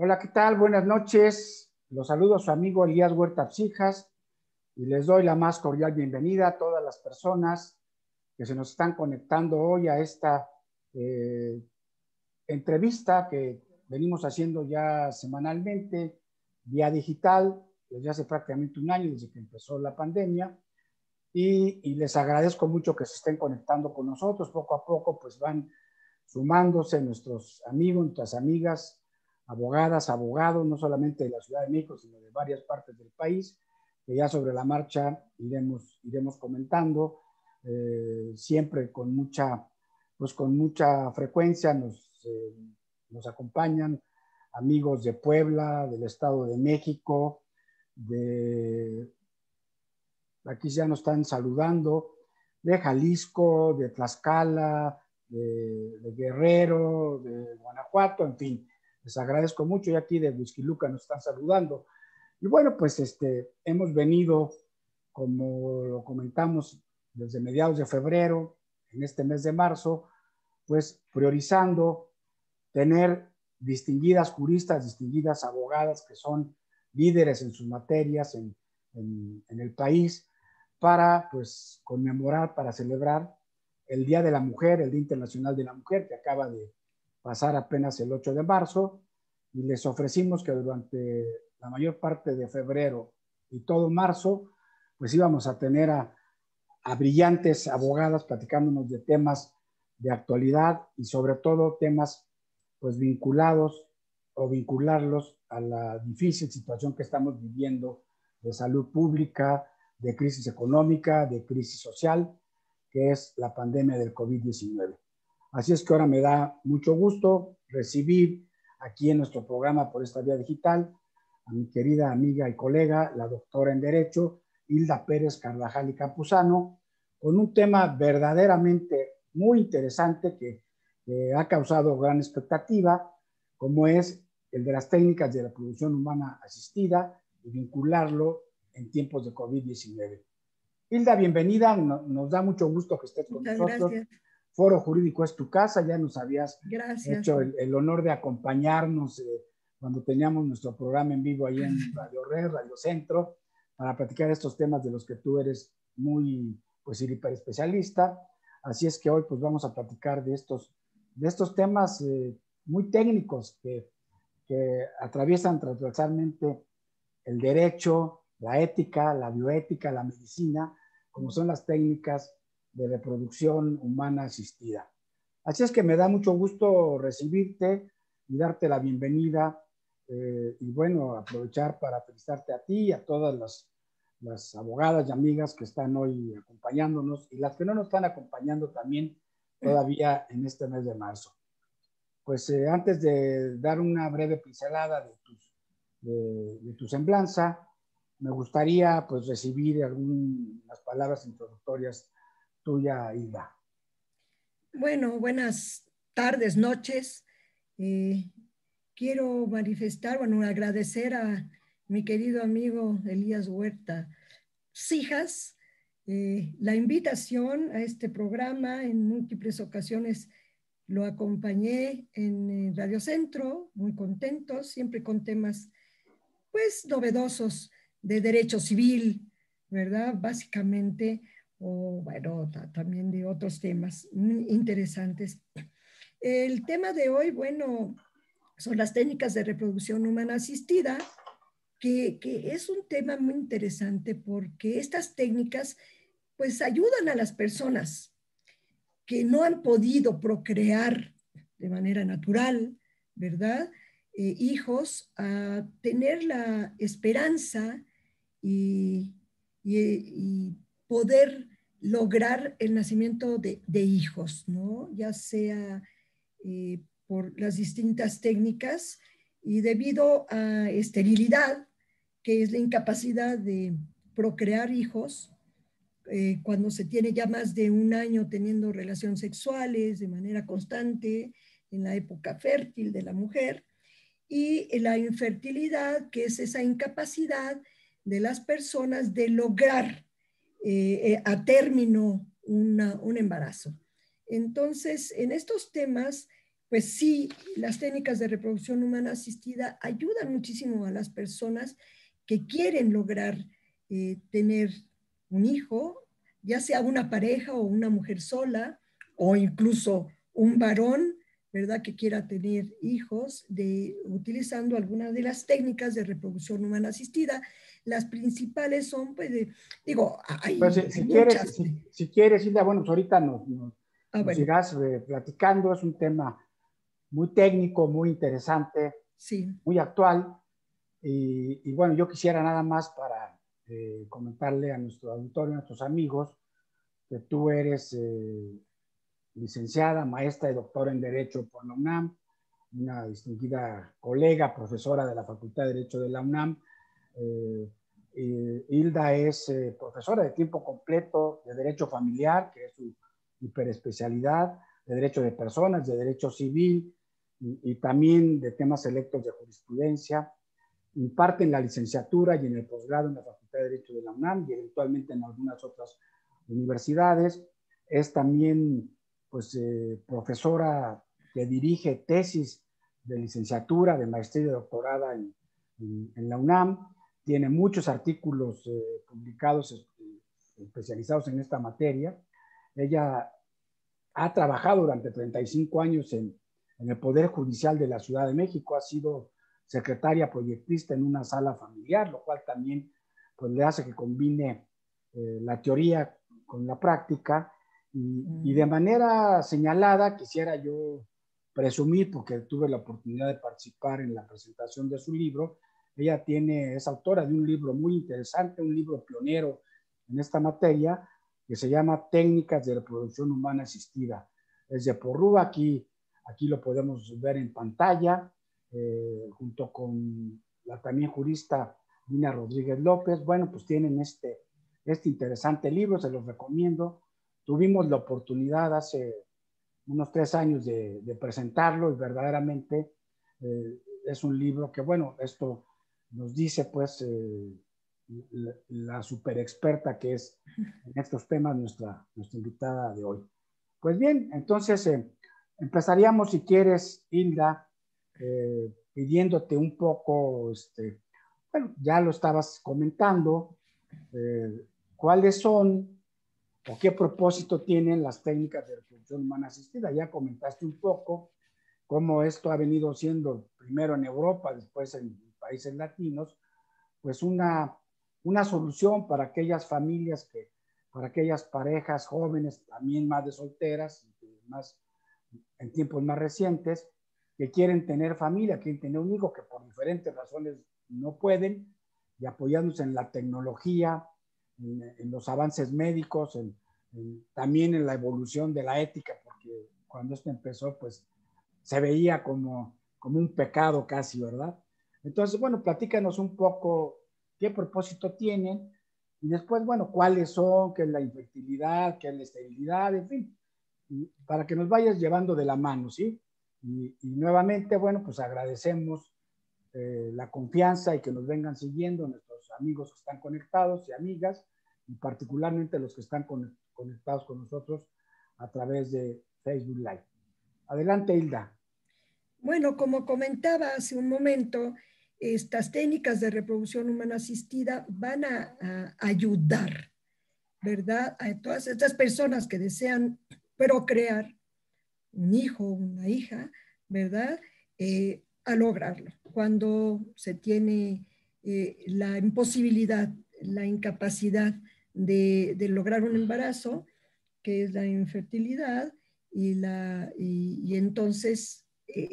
Hola, ¿qué tal? Buenas noches. Los saludo a su amigo Elías Huerta Psijas y les doy la más cordial bienvenida a todas las personas que se nos están conectando hoy a esta eh, entrevista que venimos haciendo ya semanalmente, vía digital, desde hace prácticamente un año, desde que empezó la pandemia. Y les agradezco mucho que se estén conectando con nosotros. Poco a poco pues van sumándose nuestros amigos, nuestras amigas, abogadas, abogados, no solamente de la Ciudad de México, sino de varias partes del país, que ya sobre la marcha iremos comentando, siempre con mucha frecuencia nos acompañan amigos de Puebla, del Estado de México, aquí ya nos están saludando, de Jalisco, de Tlaxcala, de Guerrero, de Guanajuato, en fin, les agradezco mucho, y aquí de Huixquiluca nos están saludando. Y bueno, pues hemos venido, como lo comentamos, desde mediados de febrero, en este mes de marzo, pues priorizando tener distinguidas juristas, distinguidas abogadas que son líderes en sus materias en el país, para pues conmemorar, para celebrar el Día de la Mujer, el Día Internacional de la Mujer, que acaba de pasar apenas el 8 de marzo, y les ofrecimos que durante la mayor parte de febrero y todo marzo, pues íbamos a tener a brillantes abogadas platicándonos de temas de actualidad y sobre todo temas pues vinculados o vincularlos a la difícil situación que estamos viviendo de salud pública, de crisis económica, de crisis social, que es la pandemia del COVID-19. Así es que ahora me da mucho gusto recibir aquí en nuestro programa por esta vía digital a mi querida amiga y colega, la doctora en Derecho, Hilda Pérez Carvajal y Campuzano, con un tema verdaderamente muy interesante que ha causado gran expectativa, como es el de las técnicas de reproducción humana asistida y vincularlo en tiempos de COVID-19. Hilda, bienvenida, nos da mucho gusto que estés con Muchas nosotros. gracias. Foro Jurídico es tu casa, ya nos habías Gracias. hecho el honor de acompañarnos cuando teníamos nuestro programa en vivo ahí en Radio Red, Radio Centro, para platicar estos temas de los que tú eres muy, pues, hiper especialista. Así es que hoy pues vamos a platicar de estos temas muy técnicos que atraviesan transversalmente el derecho, la ética, la bioética, la medicina, como son las técnicas de reproducción humana asistida. Así es que me da mucho gusto recibirte y darte la bienvenida y bueno, aprovechar para felicitarte a ti y a todas las abogadas y amigas que están hoy acompañándonos y las que no nos están acompañando también todavía en este mes de marzo. Pues antes de dar una breve pincelada de tu semblanza, me gustaría pues recibir algunas palabras introductorias tuya, Hilda. Bueno, buenas tardes, noches. Quiero manifestar, bueno, agradecer a mi querido amigo Elías Huerta Psijas la invitación a este programa. En múltiples ocasiones lo acompañé en Radio Centro, muy contentos, siempre con temas pues novedosos de derecho civil, ¿verdad? Básicamente, o bueno, también de otros temas muy interesantes. El tema de hoy, bueno, son las técnicas de reproducción humana asistida, que es un tema muy interesante porque estas técnicas pues ayudan a las personas que no han podido procrear de manera natural, ¿verdad? Hijos a tener la esperanza y, y poder lograr el nacimiento de hijos, ¿no? Ya sea por las distintas técnicas y debido a esterilidad, que es la incapacidad de procrear hijos, cuando se tiene ya más de un año teniendo relaciones sexuales de manera constante en la época fértil de la mujer, y la infertilidad, que es esa incapacidad de las personas de lograr a término un embarazo. Entonces, en estos temas, pues sí, las técnicas de reproducción humana asistida ayudan muchísimo a las personas que quieren lograr tener un hijo, ya sea una pareja o una mujer sola, o incluso un varón, ¿verdad?, que quiera tener hijos, utilizando algunas de las técnicas de reproducción humana asistida. Las principales son, pues, digo, Pues hay si quieres, muchas. si quieres, Hilda, bueno, pues ahorita nos Bueno, irás platicando. Es un tema muy técnico, muy interesante, sí. muy actual. Y bueno, yo quisiera nada más para comentarle a nuestro auditorio, a nuestros amigos, que tú eres licenciada, maestra y doctora en Derecho por la UNAM, una distinguida colega, profesora de la Facultad de Derecho de la UNAM. Eh, Hilda es profesora de tiempo completo de Derecho Familiar, que es su hiperespecialidad, de Derecho de Personas, de Derecho Civil y también de temas selectos de jurisprudencia. Imparte en la licenciatura y en el posgrado en la Facultad de Derecho de la UNAM y eventualmente en algunas otras universidades. Es también pues, profesora que dirige tesis de licenciatura, de maestría y de doctorada en la UNAM. Tiene muchos artículos publicados especializados en esta materia. Ella ha trabajado durante 35 años en el Poder Judicial de la Ciudad de México, ha sido secretaria proyectista en una sala familiar, lo cual también pues, le hace que combine la teoría con la práctica y de manera señalada quisiera yo presumir, porque tuve la oportunidad de participar en la presentación de su libro. Ella es autora de un libro muy interesante, un libro pionero en esta materia, que se llama Técnicas de Reproducción Humana Asistida. Es de Porrúa, aquí lo podemos ver en pantalla, junto con la también jurista Dina Rodríguez López. Bueno, pues tienen este interesante libro, se los recomiendo. Tuvimos la oportunidad hace unos 3 años de presentarlo y verdaderamente es un libro que, bueno, esto nos dice pues la super experta que es en estos temas nuestra invitada de hoy. Pues bien, entonces empezaríamos, si quieres, Hilda, pidiéndote un poco, bueno, ya lo estabas comentando, cuáles son o qué propósito tienen las técnicas de reproducción humana asistida. Ya comentaste un poco cómo esto ha venido siendo primero en Europa, después en países latinos, pues una solución para aquellas familias para aquellas parejas jóvenes, también más de solteras, más en tiempos más recientes, que quieren tener familia, quieren tener un hijo, que por diferentes razones no pueden, y apoyándose en la tecnología, en los avances médicos, también en la evolución de la ética, porque cuando esto empezó, pues se veía como un pecado casi, ¿verdad? Entonces, bueno, platícanos un poco qué propósito tienen y después, bueno, cuáles son, qué es la infertilidad, qué es la esterilidad, en fin, para que nos vayas llevando de la mano, ¿sí? Y nuevamente, bueno, pues agradecemos la confianza y que nos vengan siguiendo nuestros amigos que están conectados y amigas, y particularmente los que están conectados con nosotros a través de Facebook Live. Adelante, Hilda. Bueno, como comentaba hace un momento, estas técnicas de reproducción humana asistida van a ayudar, ¿verdad?, a todas estas personas que desean procrear un hijo, una hija, ¿verdad?, a lograrlo. Cuando se tiene la imposibilidad, la incapacidad de lograr un embarazo, que es la infertilidad, y entonces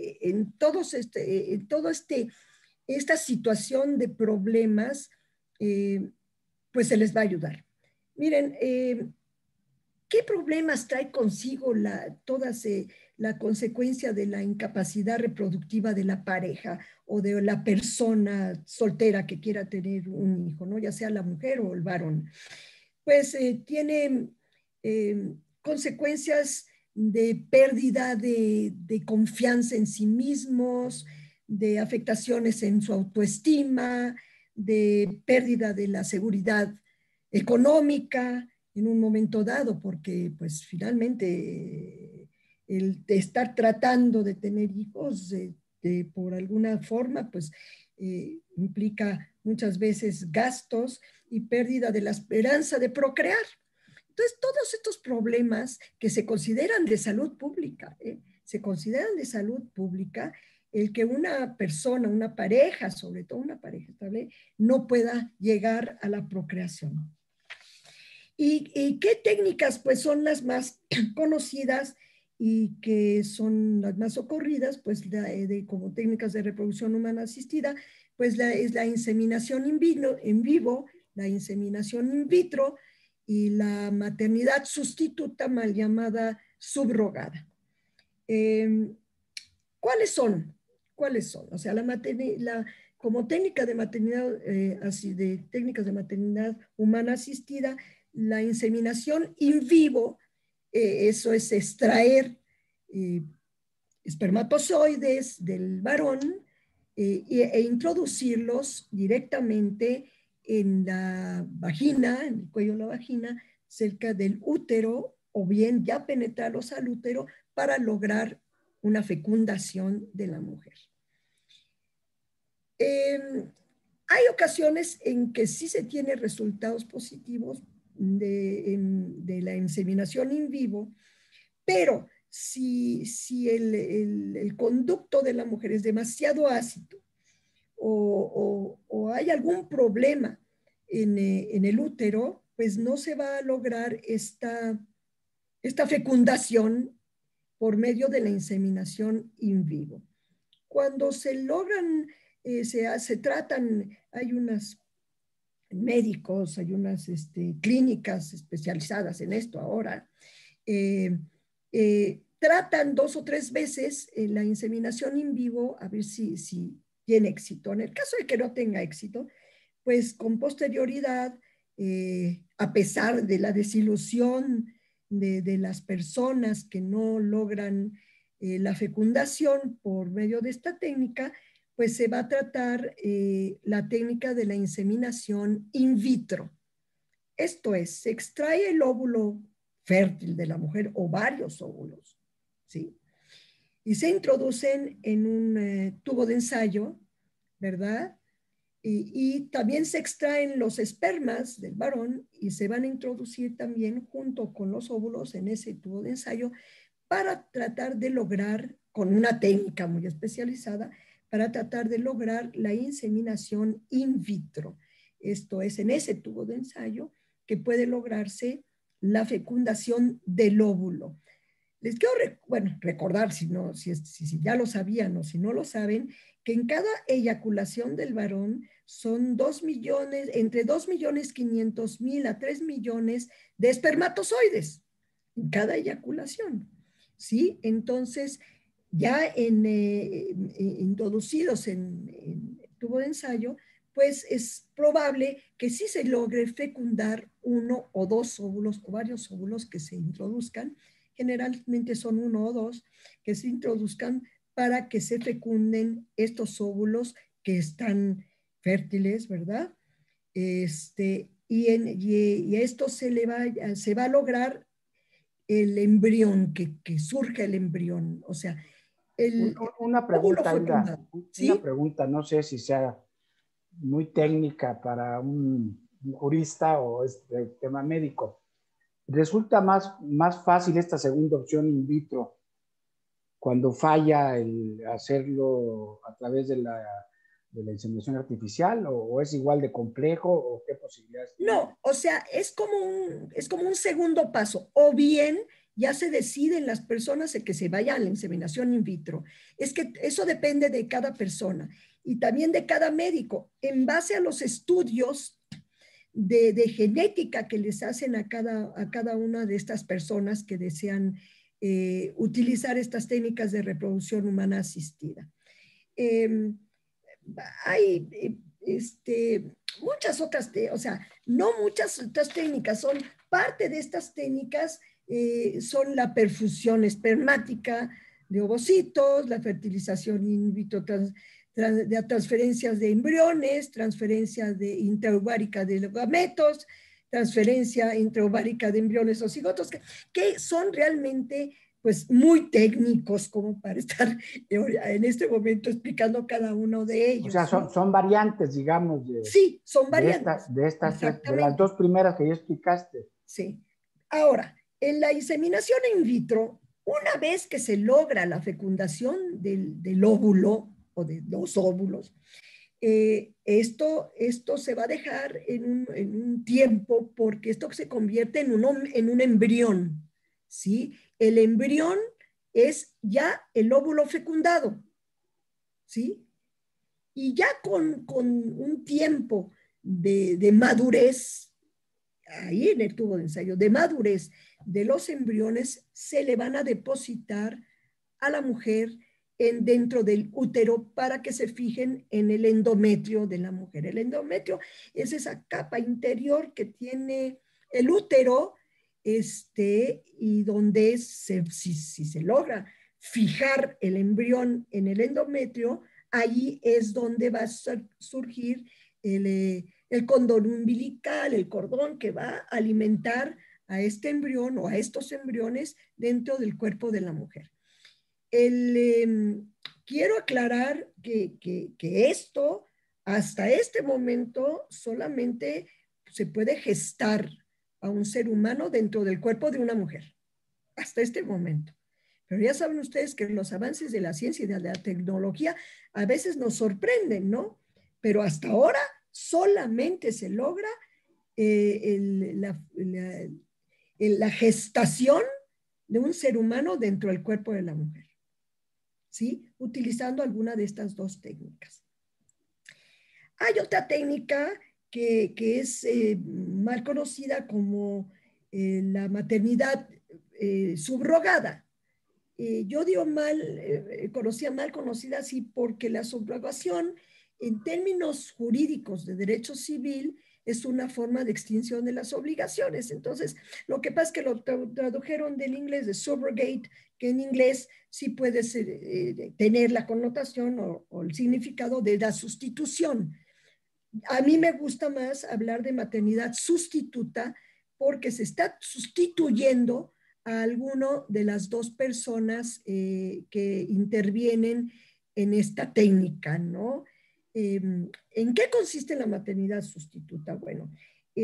en todo esta situación de problemas, pues se les va a ayudar. Miren, ¿qué problemas trae consigo la consecuencia de la incapacidad reproductiva de la pareja o de la persona soltera que quiera tener un hijo, ¿no?, ya sea la mujer o el varón? Pues tiene consecuencias de pérdida de confianza en sí mismos, de afectaciones en su autoestima, de pérdida de la seguridad económica en un momento dado, porque pues finalmente el de estar tratando de tener hijos por alguna forma, pues implica muchas veces gastos y pérdida de la esperanza de procrear. Entonces, todos estos problemas que se consideran de salud pública, se consideran de salud pública, el que una persona, una pareja, sobre todo una pareja estable, no pueda llegar a la procreación. ¿Y qué técnicas pues son las más conocidas y que son las más socorridas? Pues como técnicas de reproducción humana asistida, pues es la inseminación en vivo, la inseminación in vitro y la maternidad sustituta mal llamada subrogada. ¿Cuáles son? ¿Cuáles son? O sea, como técnica de maternidad, técnicas de maternidad humana asistida, la inseminación in vivo, eso es extraer espermatozoides del varón e introducirlos directamente en la vagina, en el cuello de la vagina, cerca del útero, o bien ya penetrarlos al útero para lograr una fecundación de la mujer. Hay ocasiones en que sí se tienen resultados positivos de la inseminación in vivo, pero si el conducto de la mujer es demasiado ácido o hay algún problema en el útero, pues no se va a lograr esta fecundación por medio de la inseminación in vivo. Cuando se logran, se tratan, hay unos médicos, hay unas clínicas especializadas en esto ahora, tratan 2 o 3 veces la inseminación in vivo a ver si tiene éxito. En el caso de que no tenga éxito, pues con posterioridad, a pesar de la desilusión de las personas que no logran la fecundación por medio de esta técnica, pues se va a tratar la técnica de la inseminación in vitro. Esto es, se extrae el óvulo fértil de la mujer o varios óvulos, ¿sí? Y se introducen en un tubo de ensayo, ¿verdad? Y también se extraen los espermas del varón y se van a introducir también junto con los óvulos en ese tubo de ensayo para tratar de lograr, con una técnica muy especializada, para tratar de lograr la inseminación in vitro. Esto es, en ese tubo de ensayo que puede lograrse la fecundación del óvulo. Les quiero recordar, si ya lo sabían o si no lo saben, que en cada eyaculación del varón son 2 millones, entre 2.500.000 a 3 millones de espermatozoides en cada eyaculación, ¿sí? Entonces, ya introducidos en el tubo de ensayo, pues es probable que sí se logre fecundar 1 o 2 óvulos o varios óvulos que se introduzcan. Generalmente son 1 o 2 que se introduzcan para que se fecunden estos óvulos que están fértiles, ¿verdad? Y esto se va a lograr el embrión, que surja el embrión, o sea, una pregunta, Hilda, ¿sí? Una pregunta, no sé si sea muy técnica para un jurista o tema médico. ¿Resulta más fácil esta segunda opción in vitro cuando falla el hacerlo a través de la inseminación artificial o es igual de complejo o qué posibilidades tiene? No, o sea, es como un segundo paso, o bien ya se deciden las personas de que se vaya a la inseminación in vitro. Es que eso depende de cada persona y también de cada médico, en base a los estudios de genética que les hacen a cada una de estas personas que desean utilizar estas técnicas de reproducción humana asistida. Hay muchas otras, o sea, no muchas otras técnicas, son parte de estas técnicas, son la perfusión espermática de ovocitos, la fertilización in vitro de transferencias de embriones, transferencia intraovárica de gametos, transferencia intraovárica de embriones o cigotos, que son realmente pues muy técnicos como para estar en este momento explicando cada uno de O ellos, sea, ¿no? son variantes, digamos, Sí, son variantes. de estas tres, de las Exactamente. dos primeras que ya explicaste. Sí. Ahora, en la inseminación in vitro, una vez que se logra la fecundación del óvulo o de los óvulos, esto se va a dejar en un tiempo porque esto se convierte en un embrión, ¿sí? El embrión es ya el óvulo fecundado, ¿sí? Y ya con un tiempo de madurez, ahí en el tubo de ensayo, de madurez de los embriones, se le van a depositar a la mujer dentro del útero para que se fijen en el endometrio de la mujer. El endometrio es esa capa interior que tiene el útero, y donde si se logra fijar el embrión en el endometrio, ahí es donde va a surgir el cordón umbilical, el cordón que va a alimentar a este embrión o a estos embriones dentro del cuerpo de la mujer. Quiero aclarar que esto, hasta este momento, solamente se puede gestar a un ser humano dentro del cuerpo de una mujer, hasta este momento. Pero ya saben ustedes que los avances de la ciencia y de la tecnología a veces nos sorprenden, ¿no? Pero hasta ahora solamente se logra la gestación de un ser humano dentro del cuerpo de la mujer, ¿sí? Utilizando alguna de estas dos técnicas. Hay otra técnica que es mal conocida como la maternidad subrogada. Yo digo mal conocida así porque la subrogación en términos jurídicos de derecho civil es una forma de extinción de las obligaciones. Entonces, lo que pasa es que lo tradujeron del inglés de subrogate, que en inglés sí puede tener la connotación o el significado de la sustitución. A mí me gusta más hablar de maternidad sustituta porque se está sustituyendo a alguno de las dos personas que intervienen en esta técnica, ¿no? ¿En qué consiste la maternidad sustituta? Bueno,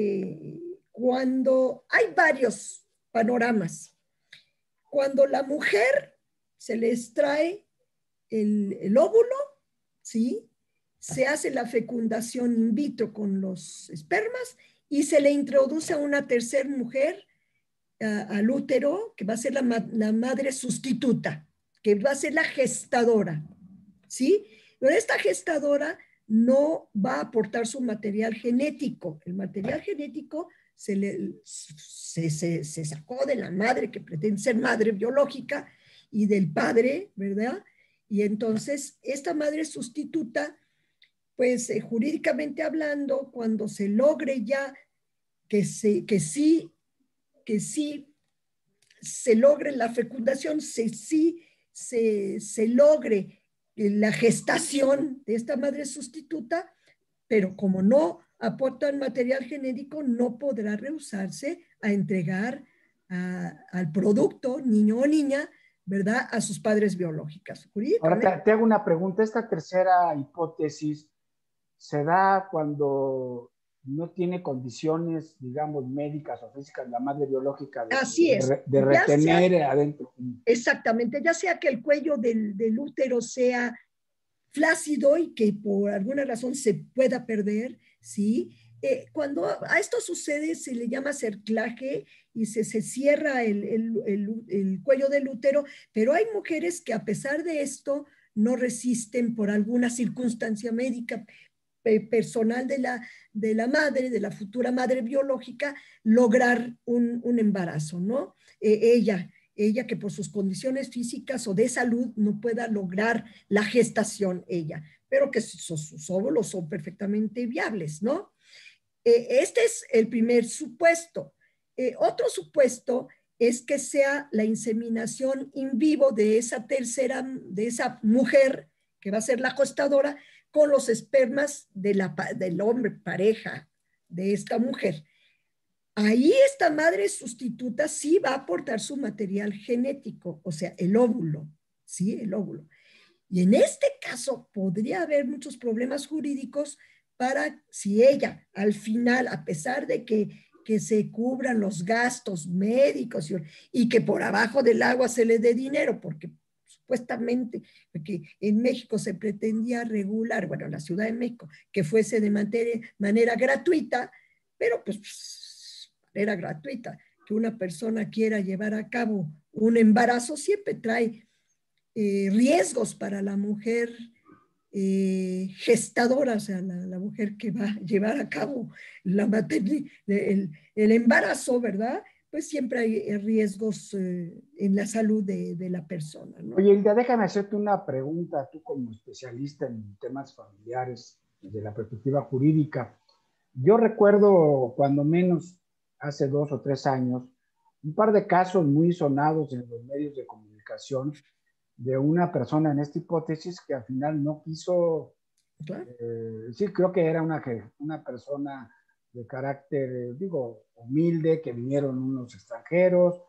cuando hay varios panoramas, cuando la mujer se le extrae el óvulo, ¿sí? Se hace la fecundación in vitro con los espermas y se le introduce a una tercera mujer al útero, que va a ser la madre sustituta, que va a ser la gestadora, ¿sí? Pero esta gestadora no va a aportar su material genético. El material genético se sacó de la madre que pretende ser madre biológica y del padre, ¿verdad? Y entonces esta madre sustituta, pues jurídicamente hablando, cuando se logre ya que sí se logre la fecundación, se logre la gestación de esta madre sustituta, pero como no aportan material genético, no podrá rehusarse a entregar al producto, niño o niña, ¿verdad?, a sus padres biológicas. Ahora te hago una pregunta. Esta tercera hipótesis se da cuando no tiene condiciones, digamos, médicas o físicas, la madre biológica, Así es. de retener adentro. Exactamente, ya sea que el cuello del útero sea flácido y que por alguna razón se pueda perder, ¿sí? Cuando a esto sucede se le llama cerclaje y se cierra el cuello del útero, pero hay mujeres que a pesar de esto no resisten por alguna circunstancia médica personal de la madre, de la futura madre biológica, lograr un embarazo, ¿no? Ella que por sus condiciones físicas o de salud no pueda lograr la gestación ella, pero que sus óvulos son perfectamente viables, ¿no? Este es el primer supuesto. Otro supuesto es que sea la inseminación in vivo de esa mujer que va a ser la gestadora con los espermas del hombre pareja de esta mujer. ahí esta madre sustituta sí va a aportar su material genético, o sea, el óvulo, ¿sí? El óvulo. Y en este caso podría haber muchos problemas jurídicos para si ella al final, a pesar de que se cubran los gastos médicos y que por abajo del agua se le dé dinero, porque supuestamente porque en México se pretendía regular, bueno, en la Ciudad de México, que fuese de manera gratuita, pero pues manera gratuita, que una persona quiera llevar a cabo un embarazo siempre trae riesgos para la mujer gestadora, o sea, la mujer que va a llevar a cabo el embarazo, ¿verdad? Pues siempre hay riesgos en la salud de la persona, ¿no? Oye, Hilda, déjame hacerte una pregunta, tú como especialista en temas familiares, desde la perspectiva jurídica. Yo recuerdo, cuando menos hace 2 o 3 años, un par de casos muy sonados en los medios de comunicación de una persona en esta hipótesis que al final no quiso, Claro. sí, creo que era una persona de carácter, digo, humilde, que vinieron unos extranjeros,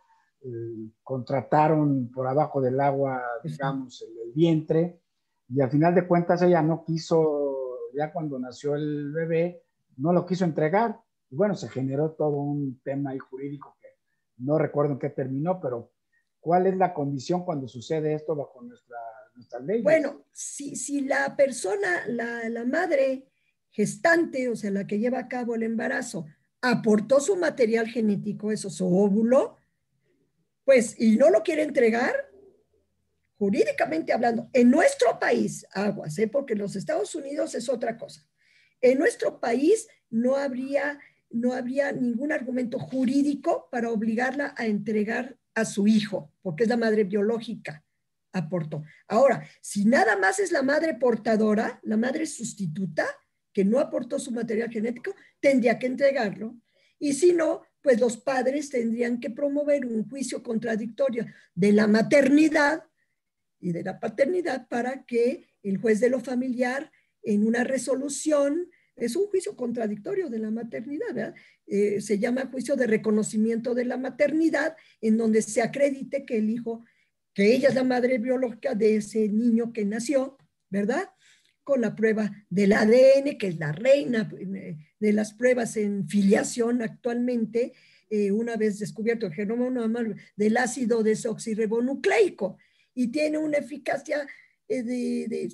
contrataron por abajo del agua, digamos, el vientre, y al final de cuentas ella no quiso, ya cuando nació el bebé, no lo quiso entregar. Y bueno, se generó todo un tema ahí jurídico que no recuerdo en qué terminó, pero ¿cuál es la condición cuando sucede esto bajo nuestras leyes? Bueno, si la persona, la madre gestante, o sea, la que lleva a cabo el embarazo, aportó su material genético, eso, su óvulo, pues, y no lo quiere entregar, jurídicamente hablando, en nuestro país, aguas, porque en los Estados Unidos es otra cosa. En nuestro país no habría ningún argumento jurídico para obligarla a entregar a su hijo, porque es la madre biológica, aportó. Ahora, si nada más es la madre portadora, la madre sustituta, que no aportó su material genético, tendría que entregarlo. Y si no, pues los padres tendrían que promover un juicio contradictorio de la maternidad y de la paternidad para que el juez de lo familiar, en una resolución, es un juicio contradictorio de la maternidad, ¿verdad? Se llama juicio de reconocimiento de la maternidad, en donde se acredite que el hijo, que ella es la madre biológica de ese niño que nació, ¿verdad? Con la prueba del ADN, que es la reina de las pruebas en filiación actualmente, una vez descubierto el genoma normal del ácido desoxirribonucleico, y tiene una eficacia de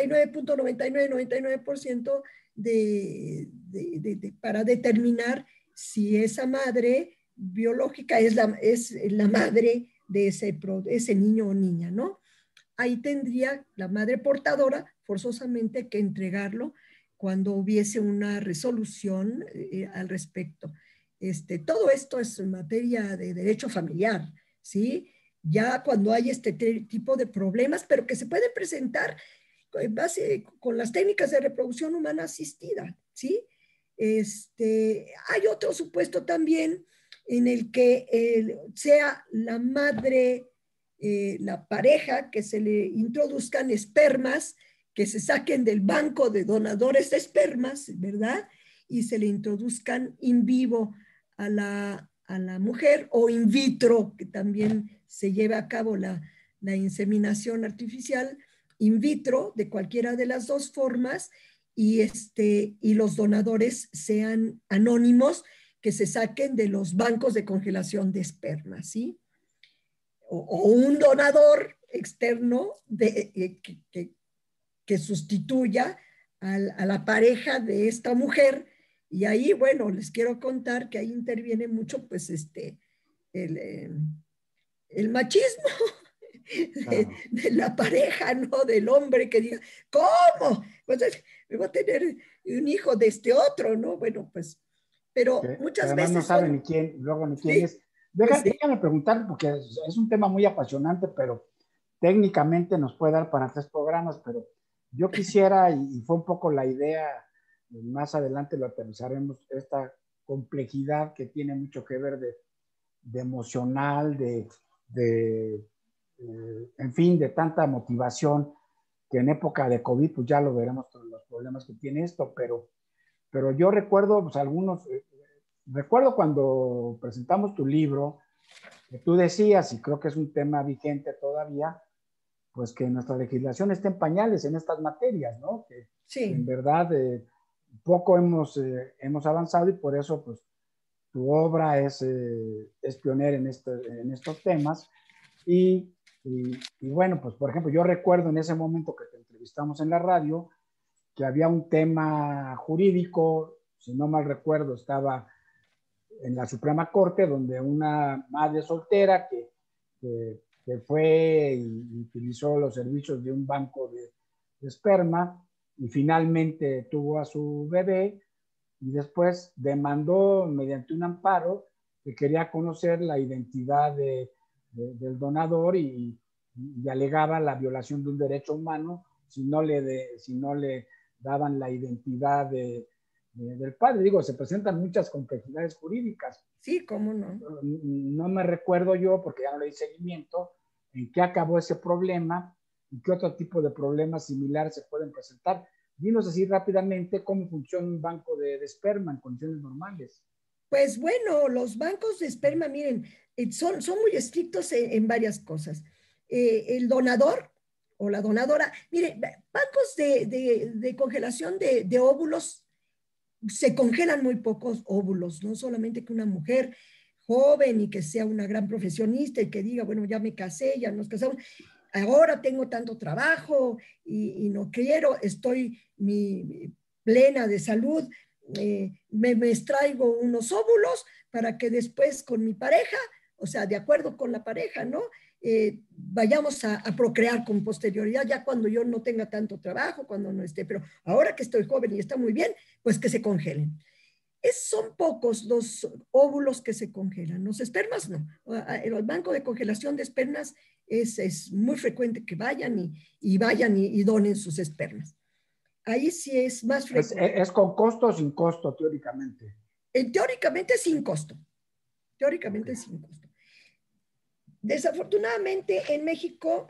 99.9999% para determinar si esa madre biológica es la madre de ese niño o niña, ¿no? Ahí tendría la madre portadora forzosamente que entregarlo cuando hubiese una resolución al respecto. Todo esto es materia de derecho familiar, ¿sí? Ya cuando hay este tipo de problemas, pero que se pueden presentar en base con las técnicas de reproducción humana asistida, ¿sí? Hay otro supuesto también en el que sea la madre, la pareja, que se le introduzcan espermas que se saquen del banco de donadores de espermas, ¿verdad? Y se le introduzcan in vivo a la mujer, o in vitro, que también se lleve a cabo la inseminación artificial in vitro, de cualquiera de las dos formas, y los donadores sean anónimos, que se saquen de los bancos de congelación de esperma, ¿sí? O un donador externo que sustituya a la pareja de esta mujer. Y ahí, bueno, les quiero contar que ahí interviene mucho, pues, el, el machismo de la pareja, ¿no? Del hombre que diga, ¿cómo? Pues me voy a tener un hijo de este otro, ¿no? Bueno, pues, pero Que muchas además no veces sabe ni son, quién, luego ni quién sí, es. sí, Déjame preguntar, porque es un tema muy apasionante, pero técnicamente nos puede dar para 3 programas, pero yo quisiera, y fue un poco la idea, más adelante lo aterrizaremos, esta complejidad que tiene mucho que ver de emocional, en fin, de tanta motivación, que en época de COVID, pues ya lo veremos todos los problemas que tiene esto, pero yo recuerdo pues, algunos recuerdo cuando presentamos tu libro, que tú decías, y creo que es un tema vigente todavía, pues que nuestra legislación está en pañales en estas materias, ¿no? Que en Sí. verdad poco hemos avanzado y por eso pues tu obra es pionera en estos temas. Y bueno, pues por ejemplo, yo recuerdo en ese momento que te entrevistamos en la radio que había un tema jurídico, si no mal recuerdo, estaba en la Suprema Corte, donde una madre soltera que fue y utilizó los servicios de un banco de esperma y finalmente tuvo a su bebé y después demandó mediante un amparo que quería conocer la identidad del donador y alegaba la violación de un derecho humano si no le daban la identidad del padre. Digo, se presentan muchas complejidades jurídicas. Sí, cómo no. No me recuerdo yo, porque ya no le di seguimiento, en qué acabó ese problema y qué otro tipo de problemas similares se pueden presentar. Dinos así rápidamente cómo funciona un banco de esperma en condiciones normales. Pues bueno, los bancos de esperma, miren, son muy estrictos en varias cosas. El donador o la donadora, miren, bancos de congelación de óvulos, se congelan muy pocos óvulos, no solamente que una mujer joven y que sea una gran profesionista y que diga, bueno, ya me casé, ya nos casamos, ahora tengo tanto trabajo y no quiero, estoy plena de salud, me extraigo unos óvulos para que después con mi pareja, o sea, de acuerdo con la pareja, ¿no? Vayamos a procrear con posterioridad, ya cuando yo no tenga tanto trabajo, cuando no esté, pero ahora que estoy joven y está muy bien, pues que se congelen. Son pocos los óvulos que se congelan, los espermas no. El banco de congelación de espermas es muy frecuente que vayan vayan y donen sus espermas. Ahí sí es más frecuente. Es con costo o sin costo, teóricamente. Teóricamente sin costo. Teóricamente Okay. sin costo. Desafortunadamente en México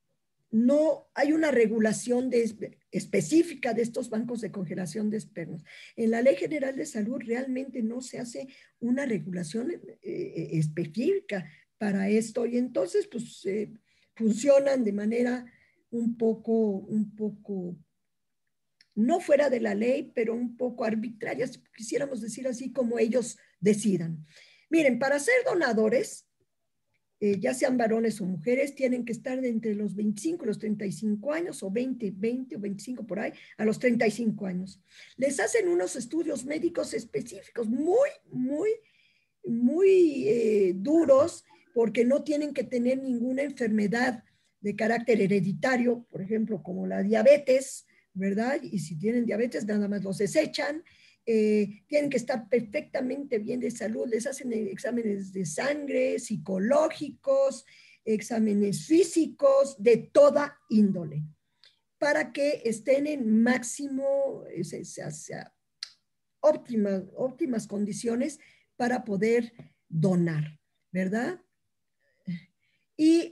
no hay una regulación específica de estos bancos de congelación de espermas. En la Ley General de Salud realmente no se hace una regulación específica para esto y entonces pues funcionan de manera un poco, no fuera de la ley, pero un poco arbitraria, si quisiéramos decir así, como ellos decidan. Miren, para ser donadores, ya sean varones o mujeres, tienen que estar de entre los 25 y los 35 años, o 20 o 25 por ahí, a los 35 años. Les hacen unos estudios médicos específicos muy duros, porque no tienen que tener ninguna enfermedad de carácter hereditario, por ejemplo, como la diabetes, ¿verdad? Y si tienen diabetes, nada más los desechan. Tienen que estar perfectamente bien de salud, les hacen exámenes de sangre, psicológicos, exámenes físicos, de toda índole, para que estén en máximo, óptimas condiciones para poder donar, ¿verdad? Y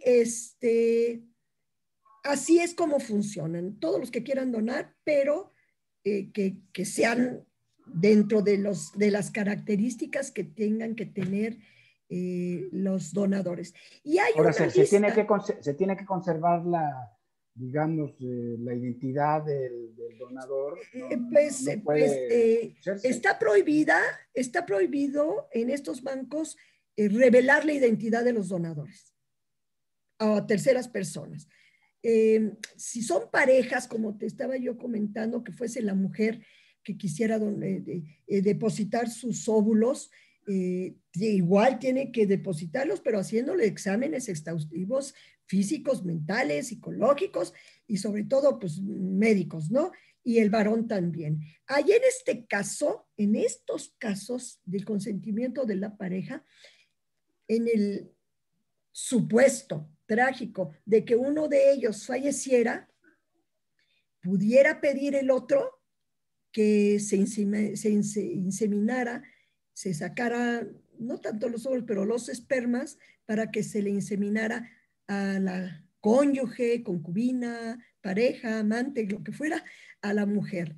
así es como funcionan. Todos los que quieran donar, pero que sean dentro de las características que tengan que tener los donadores. Y hay Ahora, una lista. se tiene que conservar digamos, la identidad del donador, no puede conocerse. Está prohibido en estos bancos revelar la identidad de los donadores a terceras personas. Si son parejas, como te estaba yo comentando, que fuese la mujer que quisiera depositar sus óvulos, igual tiene que depositarlos, pero haciéndole exámenes exhaustivos físicos, mentales, psicológicos y sobre todo, pues médicos, ¿no? Y el varón también. Ahí en estos casos del consentimiento de la pareja, en el supuesto trágico de que uno de ellos falleciera, pudiera pedir el otro que se inseminara, se sacara, no tanto los óvulos, pero los espermas, para que se le inseminara a la cónyuge, concubina, pareja, amante, lo que fuera, a la mujer.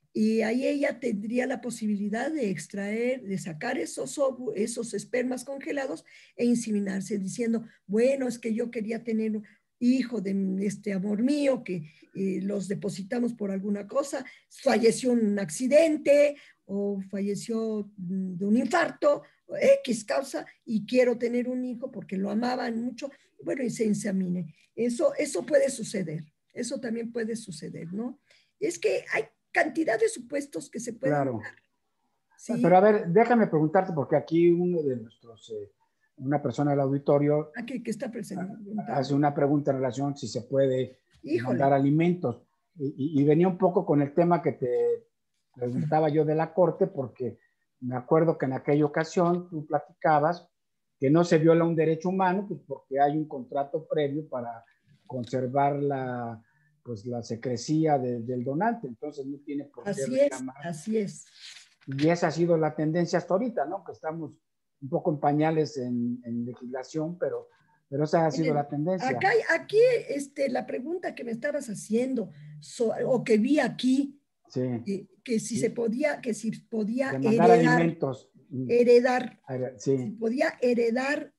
Y ahí ella tendría la posibilidad de extraer, de sacar esos espermas congelados e inseminarse, diciendo, bueno, es que yo quería tener un hijo de este amor mío, que los depositamos por alguna cosa, falleció en un accidente o falleció de un infarto, X causa, y quiero tener un hijo porque lo amaban mucho, bueno, y se insemine. Eso puede suceder, eso también puede suceder, ¿no? Es que hay cantidad de supuestos que se pueden dar, Claro. Pero a ¿sí? ver, déjame preguntarte, porque aquí uno de nuestros, una persona del auditorio Que está hace preguntando. una pregunta en relación si se puede mandar Híjole. alimentos. Y venía un poco con el tema que te preguntaba yo de la corte, porque me acuerdo que en aquella ocasión tú platicabas que no se viola un derecho humano, pues porque hay un contrato previo para conservar pues la secrecía del donante, entonces no tiene por qué Así es, reclamar. así es. Y esa ha sido la tendencia hasta ahorita, ¿no? Que estamos un poco en pañales en legislación, pero esa ha sido Miren, la tendencia. aquí la pregunta que me estabas haciendo, o que vi aquí, Sí, que si se sí, podía, que si podía de mandar heredar, alimentos. heredar, si Sí, podía heredar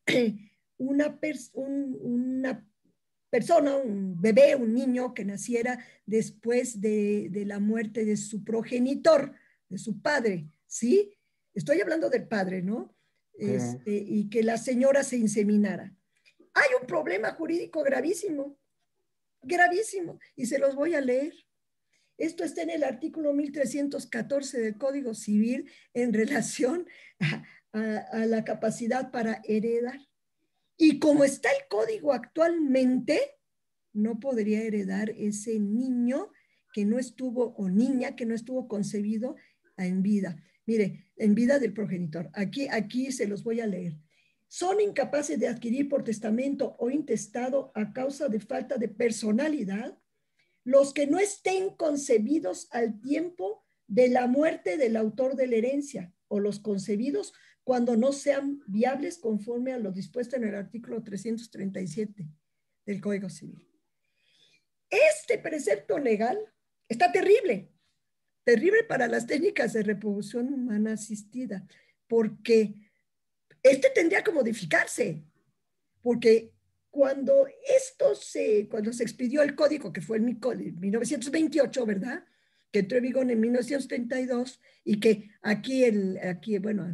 una persona, un bebé, un niño que naciera después de la muerte de su progenitor, de su padre, ¿sí? Estoy hablando del padre, ¿no? sí. Y que la señora se inseminara. Hay un problema jurídico gravísimo, gravísimo, y se los voy a leer. Esto está en el artículo 1314 del Código Civil en relación a la capacidad para heredar. Y como está el código actualmente, no podría heredar ese niño que no estuvo, o niña que no estuvo concebido en vida. Mire, en vida del progenitor. Aquí se los voy a leer. Son incapaces de adquirir por testamento o intestado a causa de falta de personalidad los que no estén concebidos al tiempo de la muerte del autor de la herencia o los concebidos cuando no sean viables conforme a lo dispuesto en el artículo 337 del Código Civil. Este precepto legal está terrible, terrible para las técnicas de reproducción humana asistida, porque tendría que modificarse, porque cuando se expidió el código, que fue en 1928, ¿verdad? Que entró en vigor en 1932 y que bueno,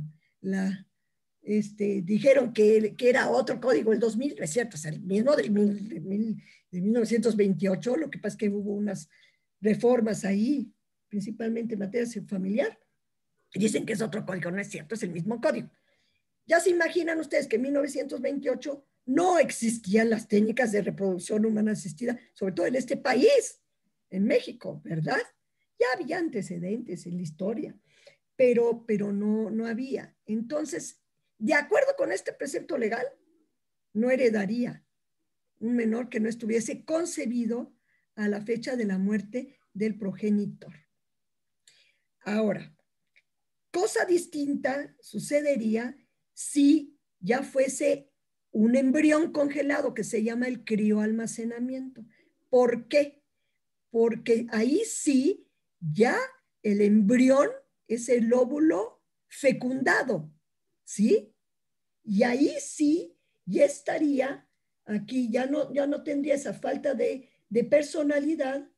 dijeron que era otro código, el 2000, no es cierto, es el mismo de 1928, lo que pasa es que hubo unas reformas ahí, principalmente en materia familiar, y dicen que es otro código, no es cierto, es el mismo código. Ya se imaginan ustedes que en 1928 no existían las técnicas de reproducción humana asistida, sobre todo en este país, en México, ¿verdad? Ya había antecedentes en la historia, pero no había. Entonces, de acuerdo con este precepto legal, no heredaría un menor que no estuviese concebido a la fecha de la muerte del progenitor. Ahora, cosa distinta sucedería si ya fuese un embrión congelado que se llama el crioalmacenamiento. ¿Por qué? Porque ahí sí ya el embrión es el óvulo fecundado, ¿sí? Y ahí sí ya estaría, aquí ya no tendría esa falta de personalidad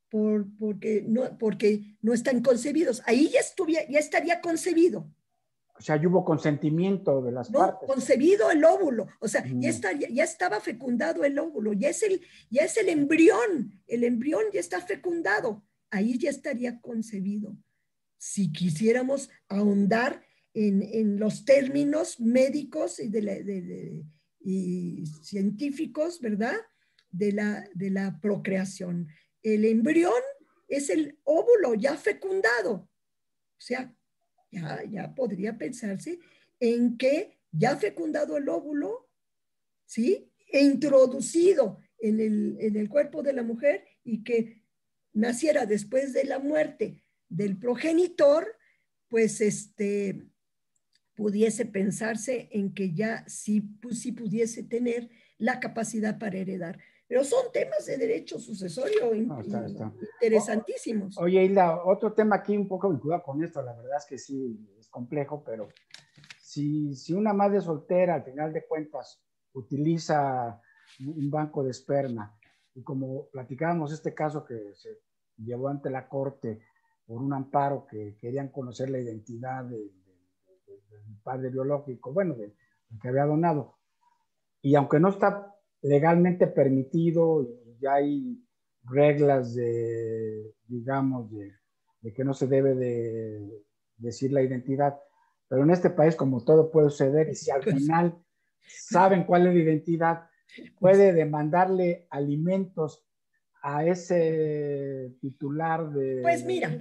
porque no están concebidos. Ahí ya estaría concebido. O sea, ya hubo consentimiento de las ¿No? partes. Concebido el óvulo, o sea, Mm. ya estaba fecundado el óvulo, ya es el embrión ya está fecundado, ahí ya estaría concebido. Si quisiéramos ahondar en los términos médicos y científicos, ¿verdad? De la procreación. El embrión es el óvulo ya fecundado, o sea, ya podría pensarse en que ya fecundado el óvulo, ¿sí? E introducido en el cuerpo de la mujer y que naciera después de la muerte del progenitor, pues pudiese pensarse en que ya sí pudiese tener la capacidad para heredar. Pero son temas de derecho sucesorio No, está. interesantísimos. Oye, Hilda, otro tema aquí un poco vinculado con esto, la verdad es que sí, es complejo, pero si una madre soltera, al final de cuentas, utiliza un banco de esperma, y como platicábamos este caso que se llevó ante la corte por un amparo que querían conocer la identidad del padre biológico, bueno, del que había donado, y aunque no está legalmente permitido, y ya hay reglas de, digamos, de que no se debe de decir la identidad, pero en este país, como todo puede suceder, y si al Pues, final saben cuál es la identidad, pues, puede demandarle alimentos a ese titular pues de... mira,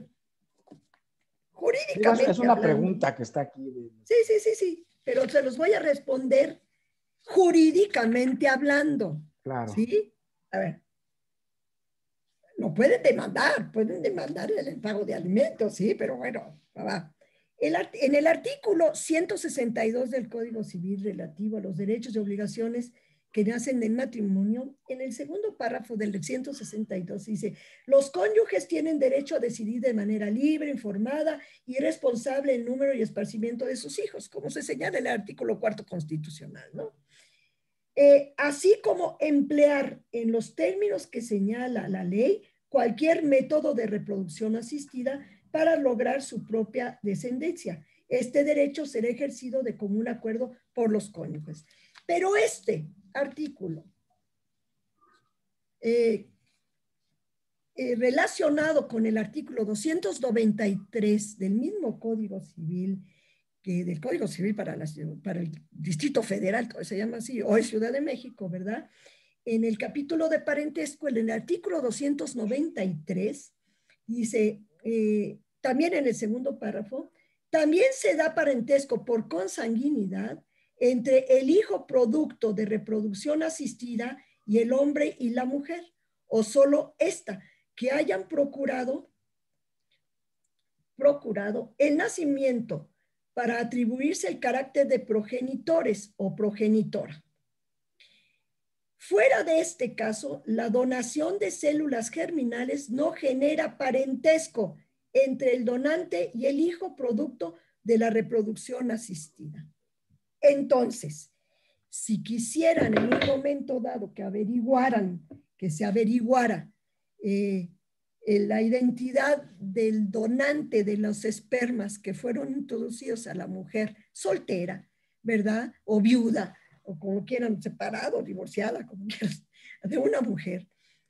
Digo, es jurídicamente una hablando, pregunta que está aquí. sí, pero se los voy a responder jurídicamente hablando, Claro. ¿sí? A ver, no pueden demandar el pago de alimentos, sí, pero bueno, va. En el artículo 162 del Código Civil relativo a los derechos y obligaciones que nacen del matrimonio, en el segundo párrafo del 162 dice, los cónyuges tienen derecho a decidir de manera libre, informada y responsable el número y esparcimiento de sus hijos, como se señala en el artículo cuarto constitucional, ¿no? Así como emplear en los términos que señala la ley cualquier método de reproducción asistida para lograr su propia descendencia. Este derecho será ejercido de común acuerdo por los cónyuges. Pero este artículo, eh, relacionado con el artículo 293 del mismo Código Civil, del Código Civil para el Distrito Federal, se llama así, o es Ciudad de México, ¿verdad? En el capítulo de parentesco, en el artículo 293, dice, también en el segundo párrafo, también se da parentesco por consanguinidad entre el hijo producto de reproducción asistida y el hombre y la mujer, o solo esta, que hayan procurado el nacimiento para atribuirse el carácter de progenitores o progenitora. Fuera de este caso, la donación de células germinales no genera parentesco entre el donante y el hijo producto de la reproducción asistida. Entonces, si quisieran en un momento dado que se averiguara la identidad del donante de los espermas que fueron introducidos a la mujer soltera, ¿verdad? O viuda, o como quieran, separada o divorciada, como quieran, de una mujer,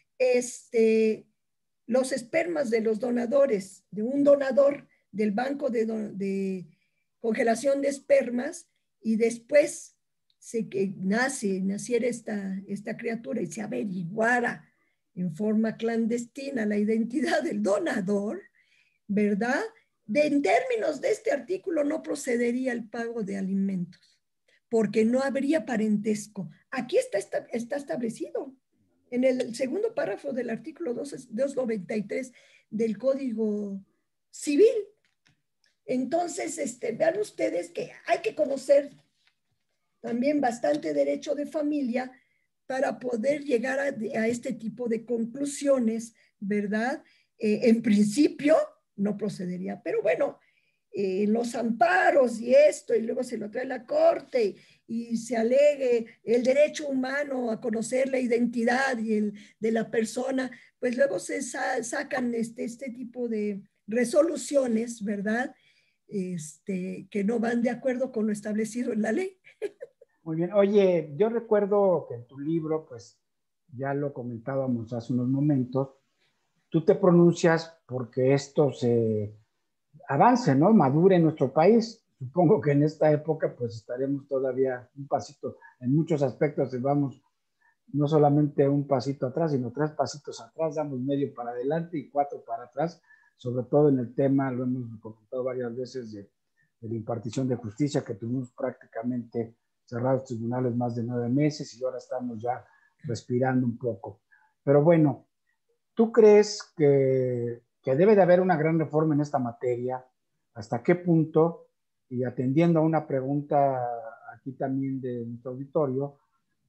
los espermas de los donadores, de un donador del banco de congelación de espermas, y después naciera esta criatura y se averiguara en forma clandestina la identidad del donador, ¿verdad? En términos de este artículo no procedería el pago de alimentos, porque no habría parentesco. Aquí está establecido en el segundo párrafo del artículo 293 del Código Civil. Entonces, vean ustedes que hay que conocer también bastante derecho de familia para poder llegar a este tipo de conclusiones, ¿verdad? En principio no procedería, pero bueno, los amparos y esto, y luego se lo trae la corte y se alegue el derecho humano a conocer la identidad de la persona, pues luego se sacan este tipo de resoluciones, ¿verdad? Que no van de acuerdo con lo establecido en la ley. Muy bien. Oye, yo recuerdo que en tu libro, pues ya lo comentábamos hace unos momentos, tú te pronuncias porque esto se avance, ¿no? Madure en nuestro país. Supongo que en esta época, pues estaremos todavía un pasito, en muchos aspectos, vamos no solamente un pasito atrás, sino 3 pasitos atrás, damos medio para adelante y 4 para atrás, sobre todo en el tema, lo hemos comentado varias veces, de la impartición de justicia, que tuvimos prácticamente cerrados tribunales más de 9 meses y ahora estamos ya respirando un poco. Pero bueno, ¿tú crees que debe de haber una gran reforma en esta materia? ¿Hasta qué punto? Y atendiendo a una pregunta aquí también de nuestro auditorio,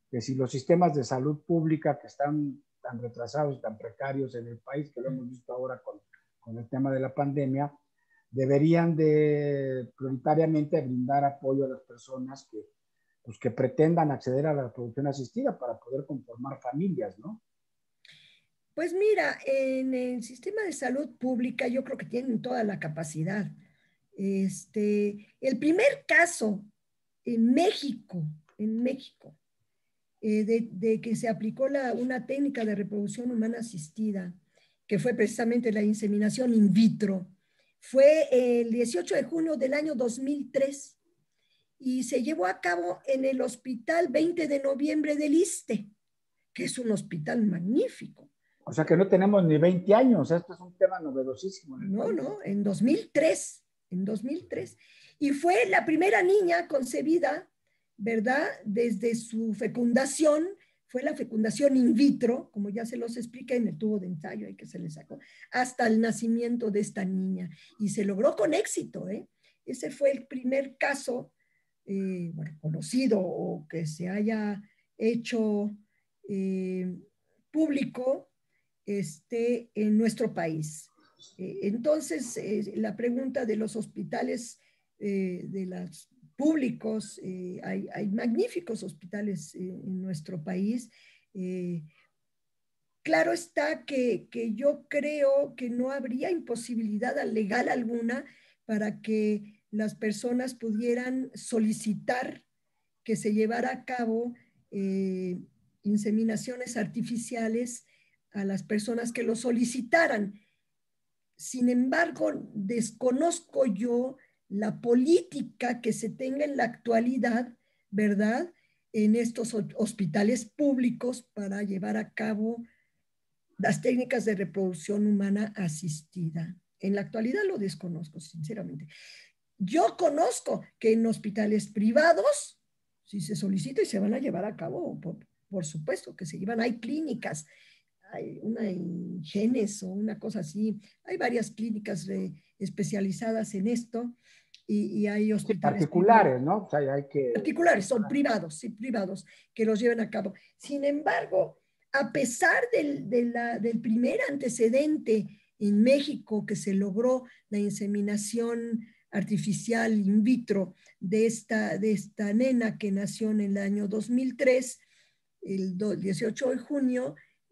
que si los sistemas de salud pública que están tan retrasados, tan precarios en el país, que lo hemos visto ahora con el tema de la pandemia, deberían de prioritariamente brindar apoyo a las personas que, pues, que pretendan acceder a la reproducción asistida para poder conformar familias, ¿no? Pues mira, en el sistema de salud pública yo creo que tienen toda la capacidad. El primer caso en México, de que se aplicó una técnica de reproducción humana asistida, que fue precisamente la inseminación in vitro, fue el 18 de junio del año 2003 y se llevó a cabo en el Hospital 20 de Noviembre del ISSSTE, que es un hospital magnífico. O sea que no tenemos ni 20 años, esto es un tema novedosísimo en el país. No, en 2003, en 2003. Y fue la primera niña concebida, ¿verdad? Desde su fecundación, fue la fecundación in vitro, como ya se los expliqué en el tubo de ensayo, ahí que se le sacó, hasta el nacimiento de esta niña. Y se logró con éxito, ¿eh? Ese fue el primer caso, bueno, conocido o que se haya hecho público en nuestro país. Entonces, la pregunta de los hospitales de los públicos, hay magníficos hospitales en nuestro país. Claro está que yo creo que no habría imposibilidad legal alguna para que las personas pudieran solicitar que se llevara a cabo inseminaciones artificiales a las personas que lo solicitaran. Sin embargo, desconozco yo la política que se tenga en la actualidad, ¿verdad?, en estos hospitales públicos para llevar a cabo las técnicas de reproducción humana asistida. En la actualidad lo desconozco, sinceramente. Yo conozco que en hospitales privados, si se solicita y se van a llevar a cabo, por supuesto que se llevan, hay clínicas, hay una en Genes o una cosa así, hay varias clínicas especializadas en esto y hay hospitales sí, particulares, ¿no? O sea, hay que... Particulares, son privados, sí, privados, que los lleven a cabo. Sin embargo, a pesar del primer antecedente en México que se logró la inseminación artificial in vitro de esta nena que nació en el año 2003, el 18 de junio,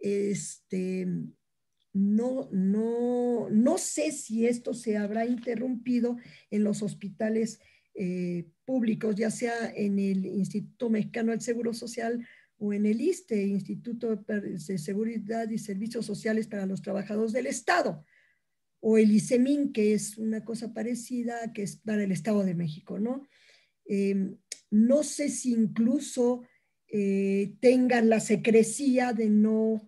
no sé si esto se habrá interrumpido en los hospitales públicos, ya sea en el Instituto Mexicano del Seguro Social o en el ISSSTE, Instituto de Seguridad y Servicios Sociales para los Trabajadores del Estado, o el ISEMIN, que es una cosa parecida, que es para el Estado de México, ¿no? No sé si incluso tengan la secrecía de no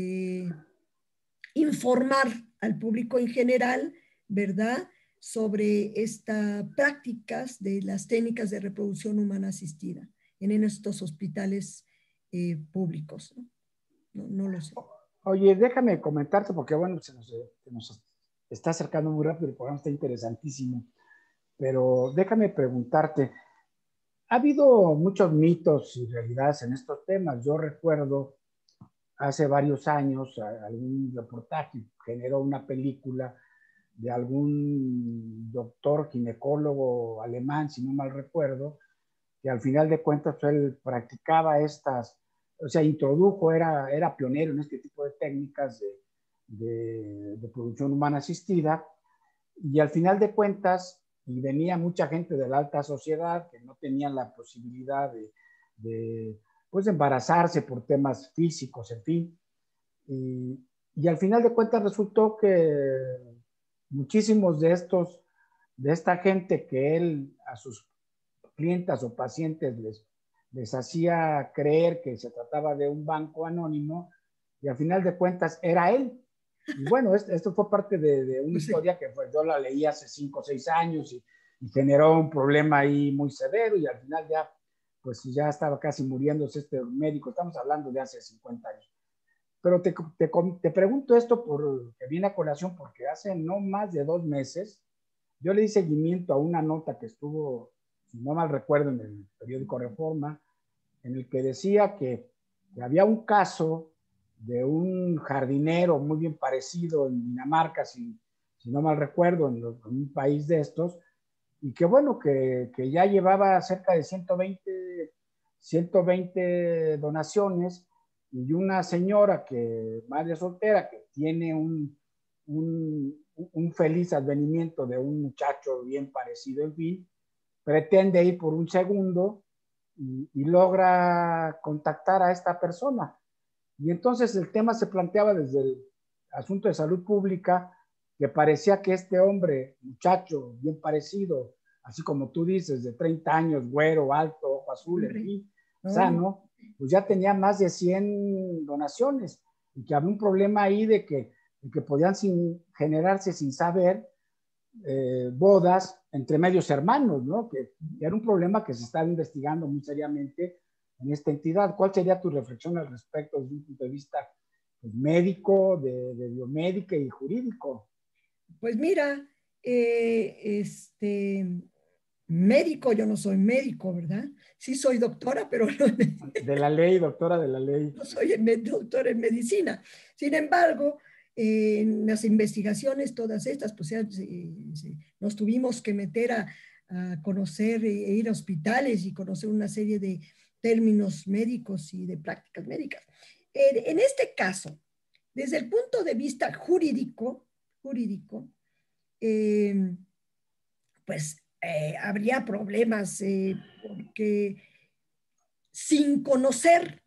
informar al público en general, ¿verdad?, sobre estas prácticas de las técnicas de reproducción humana asistida en estos hospitales públicos. No lo sé. Oye, déjame comentarte, porque bueno, se nos está acercando muy rápido, el programa está interesantísimo, pero déjame preguntarte, ha habido muchos mitos y realidades en estos temas. Yo recuerdo hace varios años algún reportaje generó una película de algún doctor ginecólogo alemán, si no mal recuerdo, que al final de cuentas él practicaba estas, o sea, introdujo, era pionero en este tipo de técnicas de producción humana asistida, y al final de cuentas, y venía mucha gente de la alta sociedad que no tenían la posibilidad pues, de embarazarse por temas físicos, en fin, y al final de cuentas resultó que muchísimos de esta gente que él a sus clientas o pacientes les hacía creer que se trataba de un banco anónimo y al final de cuentas era él. Y bueno, esto fue parte de una historia que yo la leí hace 5 o 6 años y generó un problema ahí muy severo y al final ya, pues ya estaba casi muriéndose este médico. Estamos hablando de hace 50 años. Pero te pregunto esto que viene a colación porque hace no más de 2 meses yo le di seguimiento a una nota que estuvo, si no mal recuerdo, en el periódico Reforma, en el que decía que había un caso de un jardinero muy bien parecido en Dinamarca, si no mal recuerdo, en un país de estos, y que bueno, que ya llevaba cerca de 120 donaciones, y una señora madre soltera, que tiene un feliz advenimiento de un muchacho bien parecido, en fin, pretende ir por un segundo y logra contactar a esta persona. Y entonces el tema se planteaba desde el asunto de salud pública, que parecía que este hombre, muchacho, bien parecido, así como tú dices, de 30 años, güero, alto, ojo azul, en fin, sano, pues ya tenía más de 100 donaciones, y que había un problema ahí de que podían generarse sin saber bodas entre medios hermanos, ¿no? Que era un problema que se estaba investigando muy seriamente en esta entidad. ¿Cuál sería tu reflexión al respecto desde un punto de vista, pues, médico, de biomédica y jurídico? Pues mira, médico, yo no soy médico, ¿verdad? Sí soy doctora, pero no, De la ley, doctora de la ley. no soy doctora en medicina. Sin embargo, en las investigaciones, todas estas, pues nos tuvimos que meter a conocer e ir a hospitales y conocer una serie de términos médicos y de prácticas médicas. En este caso, desde el punto de vista jurídico, pues habría problemas porque sin conocer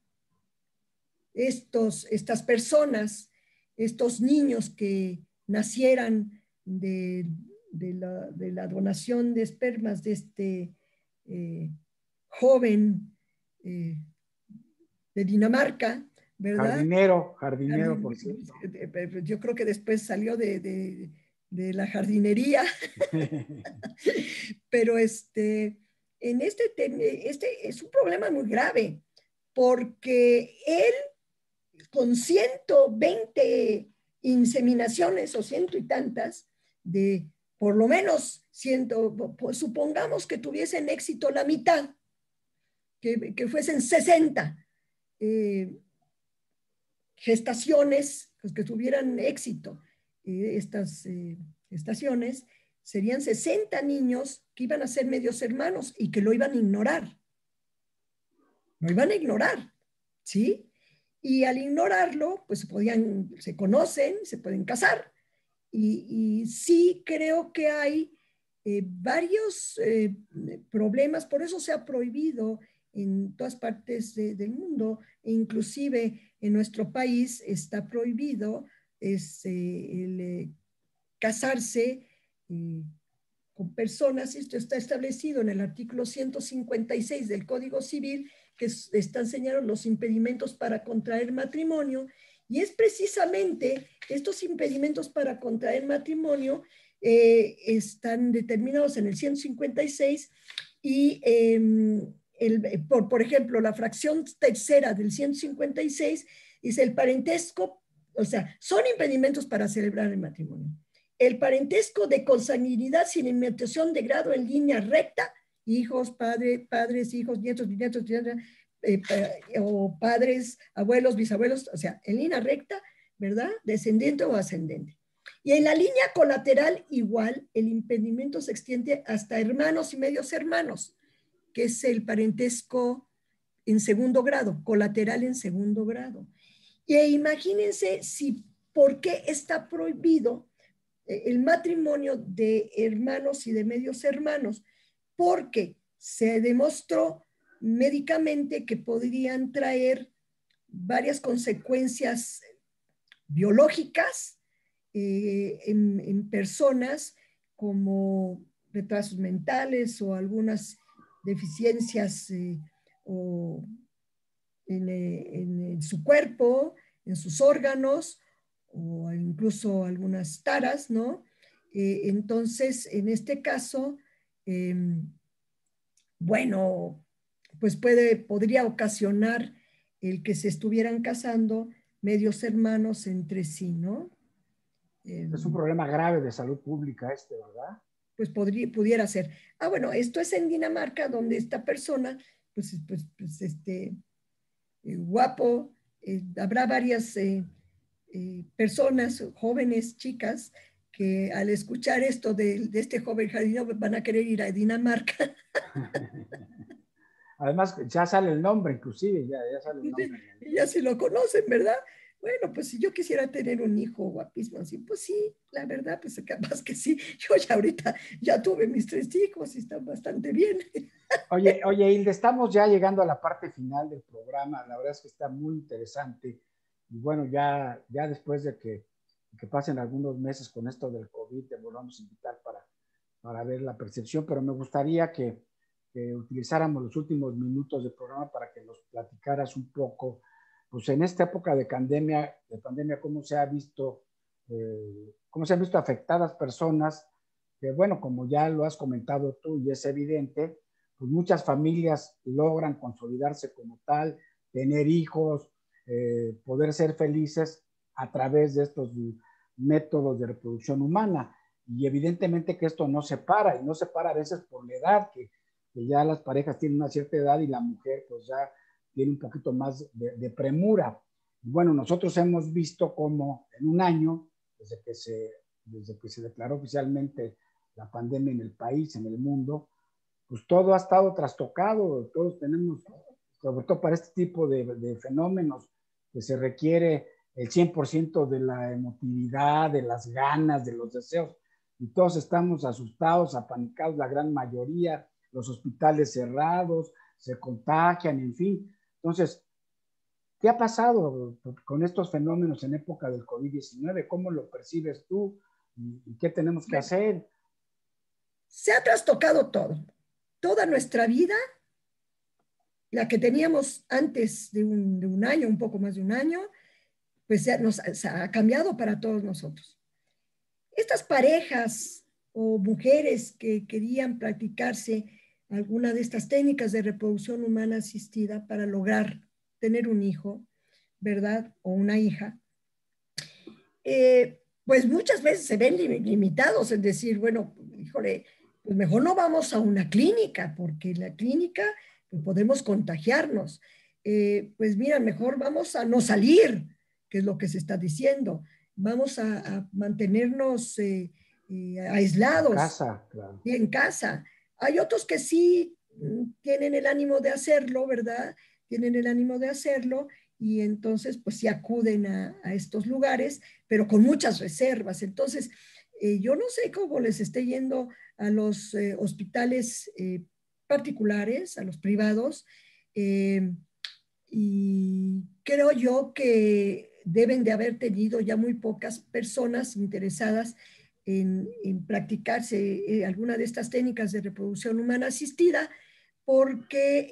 estas personas, estos niños que nacieran de la donación de espermas de este joven de Dinamarca, ¿verdad? Jardinero, por cierto. Yo creo que después salió de la jardinería, pero en este es un problema muy grave, porque él con 120 inseminaciones o ciento y tantas, de por lo menos pues supongamos que tuviesen éxito la mitad, que fuesen 60 gestaciones, pues que tuvieran éxito estas gestaciones, serían 60 niños que iban a ser medios hermanos y que lo iban a ignorar. Lo iban a ignorar, ¿sí? Y al ignorarlo, pues se conocen, se pueden casar. Y sí creo que hay varios problemas, por eso se ha prohibido en todas partes del mundo, e inclusive en nuestro país está prohibido casarse con personas. Esto está establecido en el artículo 156 del Código Civil, que están señalados los impedimentos para contraer matrimonio, y es precisamente estos impedimentos para contraer matrimonio están determinados en el 156 y por ejemplo, la fracción tercera del 156 dice el parentesco, o sea, son impedimentos para celebrar el matrimonio. El parentesco de consanguinidad sin inmutación de grado en línea recta, hijos, padres, hijos, nietos, bisnietos, o padres, abuelos, bisabuelos, o sea, en línea recta, ¿verdad? Descendiente o ascendente. Y en la línea colateral, igual, el impedimento se extiende hasta hermanos y medios hermanos, que es el parentesco en segundo grado, colateral en segundo grado. Y imagínense por qué está prohibido el matrimonio de hermanos y de medios hermanos, porque se demostró médicamente que podrían traer varias consecuencias biológicas en personas, como retrasos mentales o algunas deficiencias o en su cuerpo, en sus órganos, o incluso algunas taras, ¿no? Entonces, en este caso, bueno, pues podría ocasionar el que se estuvieran casando medios hermanos entre sí, ¿no? Es un problema grave de salud pública ¿verdad? Pues pudiera ser. Bueno, esto es en Dinamarca, donde esta persona guapo. Habrá varias personas, jóvenes, chicas, que al escuchar esto de este joven jardinero van a querer ir a Dinamarca. Además, ya sale el nombre, inclusive, ya sale el nombre. Y ya se lo conocen, ¿verdad? Bueno, pues si yo quisiera tener un hijo guapísimo así, pues sí, la verdad, pues capaz que sí. Yo ya ahorita ya tuve mis 3 hijos y están bastante bien. Oye, Hilde, estamos ya llegando a la parte final del programa. La verdad es que está muy interesante. Y bueno, ya después de que pasen algunos meses con esto del COVID, te volvamos a invitar para ver la percepción, pero me gustaría que utilizáramos los últimos minutos del programa para que nos platicaras un poco, pues en esta época de pandemia, cómo se han visto afectadas personas, que bueno, como ya lo has comentado tú y es evidente, pues muchas familias logran consolidarse como tal, tener hijos, poder ser felices a través de estos métodos de reproducción humana. Y evidentemente que esto no se para, y no se para a veces por la edad, que ya las parejas tienen una cierta edad y la mujer pues ya tiene un poquito más de premura. Y bueno, nosotros hemos visto cómo en un año, desde que se declaró oficialmente la pandemia en el país, en el mundo, pues todo ha estado trastocado. Todos tenemos, sobre todo para este tipo de fenómenos, que se requiere el 100% de la emotividad, de las ganas, de los deseos, y todos estamos asustados, apanicados, la gran mayoría, los hospitales cerrados, se contagian, en fin. Entonces, ¿qué ha pasado con estos fenómenos en época del COVID-19? ¿Cómo lo percibes tú? ¿Y qué tenemos que hacer? Se ha trastocado todo. Toda nuestra vida, la que teníamos antes de un año, un poco más de un año, pues se ha cambiado para todos nosotros. Estas parejas o mujeres que querían practicarse alguna de estas técnicas de reproducción humana asistida para lograr tener un hijo, ¿verdad? O una hija, pues muchas veces se ven limitados en decir, bueno, híjole, pues mejor no vamos a una clínica, porque en la clínica pues podemos contagiarnos. Pues mira, mejor vamos a no salir, que es lo que se está diciendo. Vamos a mantenernos En aislados casa, claro. y en casa. Hay otros que sí tienen el ánimo de hacerlo, ¿verdad? Tienen el ánimo de hacerlo y entonces pues sí acuden a estos lugares, pero con muchas reservas. Entonces, yo no sé cómo les esté yendo a los hospitales particulares, a los privados, eh, y creo yo que deben de haber tenido ya muy pocas personas interesadas en practicarse alguna de estas técnicas de reproducción humana asistida, porque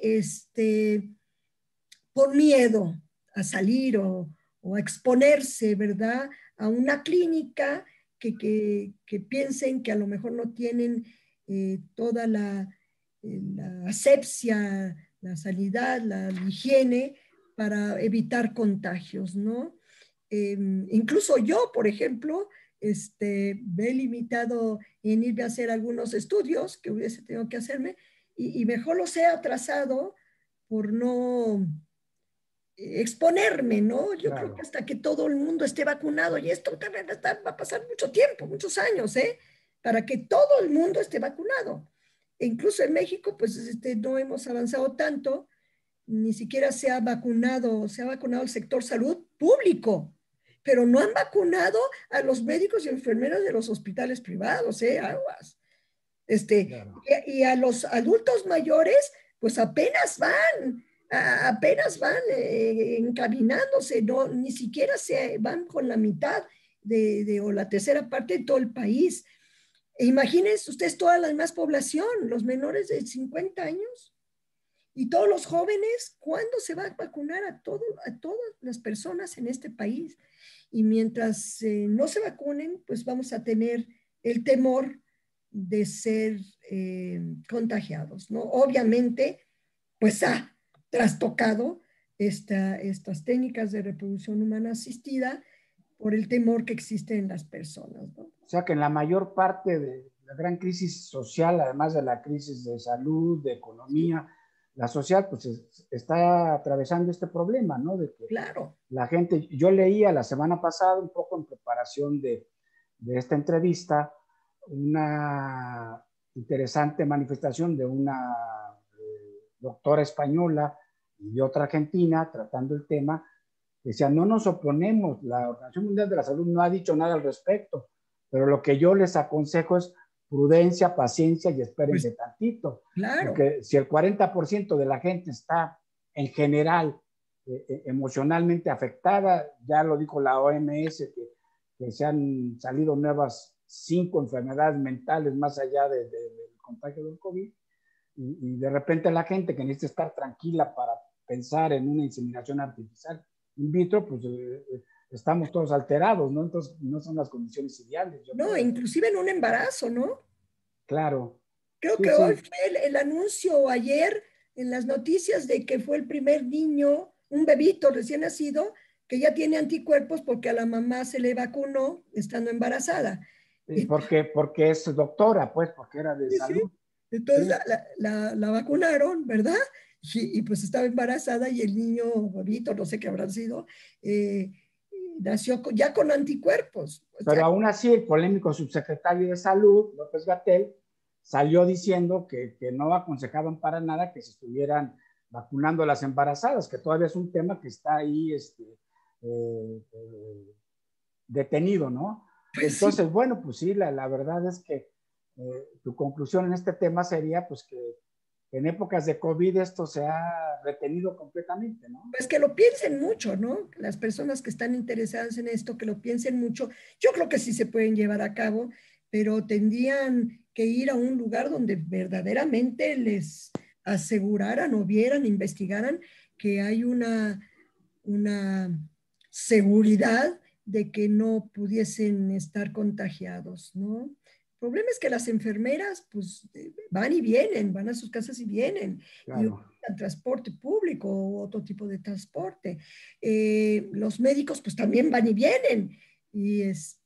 por miedo a salir o a exponerse, ¿verdad? A una clínica que piensen que a lo mejor no tienen toda la asepsia, la sanidad, la higiene para evitar contagios, ¿no? Incluso yo, por ejemplo, me he limitado en irme a hacer algunos estudios que hubiese tenido que hacerme y mejor los he atrasado por no exponerme, ¿no? Yo creo que Claro. hasta que todo el mundo esté vacunado, y esto también va a pasar mucho tiempo, muchos años, ¿eh? Para que todo el mundo esté vacunado. E incluso en México, pues no hemos avanzado tanto, ni siquiera se ha vacunado el sector salud público, pero no han vacunado a los médicos y enfermeras de los hospitales privados, ¿eh? Aguas. Claro. Y a los adultos mayores, pues apenas van encaminándose, no, ni siquiera se van con la mitad o la tercera parte de todo el país. E imagínense ustedes toda la demás población, los menores de 50 años y todos los jóvenes, ¿cuándo se va a vacunar a todas las personas en este país? Y mientras no se vacunen, pues vamos a tener el temor de ser contagiados, ¿no? Obviamente, pues ha trastocado estas técnicas de reproducción humana asistida por el temor que existe en las personas, ¿no? O sea que en la mayor parte de la gran crisis social, además de la crisis de salud, de Sí, economía, la sociedad pues está atravesando este problema, ¿no? De que Claro. la gente, yo leía la semana pasada un poco en preparación de esta entrevista, una interesante manifestación de una doctora española y de otra argentina tratando el tema. Decía, no nos oponemos, la Organización Mundial de la Salud no ha dicho nada al respecto, pero lo que yo les aconsejo es prudencia, paciencia y espérense Pues, tantito. claro. Porque si el 40% de la gente está en general emocionalmente afectada, ya lo dijo la OMS, que se han salido nuevas 5 enfermedades mentales más allá del contagio del COVID, y de repente la gente que necesita estar tranquila para pensar en una inseminación artificial in vitro, pues estamos todos alterados, ¿no? Entonces no son las condiciones ideales, yo No, creo. inclusive en un embarazo, ¿no? Claro, Creo sí, que hoy sí, fue el anuncio ayer en las noticias de que fue el primer niño, un bebito recién nacido, que ya tiene anticuerpos porque a la mamá se le vacunó estando embarazada. porque es doctora, pues, porque era de Sí, sí. salud, Entonces sí. la vacunaron, ¿verdad? Y pues estaba embarazada y el niño, bebito, no sé qué habrá sido, eh, nació ya con anticuerpos. O Pero sea, aún así, el polémico subsecretario de Salud, López-Gatell, salió diciendo que no aconsejaban para nada que se estuvieran vacunando a las embarazadas, que todavía es un tema que está ahí detenido, ¿no? pues sí, Entonces, bueno, pues sí, la verdad es que tu conclusión en este tema sería pues que en épocas de COVID esto se ha retenido completamente, ¿no? pues que lo piensen mucho, ¿no? Las personas que están interesadas en esto, que lo piensen mucho. Yo creo que sí se pueden llevar a cabo, pero tendrían que ir a un lugar donde verdaderamente les aseguraran o vieran, investigaran que hay una seguridad de que no pudiesen estar contagiados, ¿no? El problema es que las enfermeras, pues, van y vienen, van a sus casas y vienen, y Claro. utilizan transporte público o otro tipo de transporte. Los médicos, pues, también van y vienen. Y,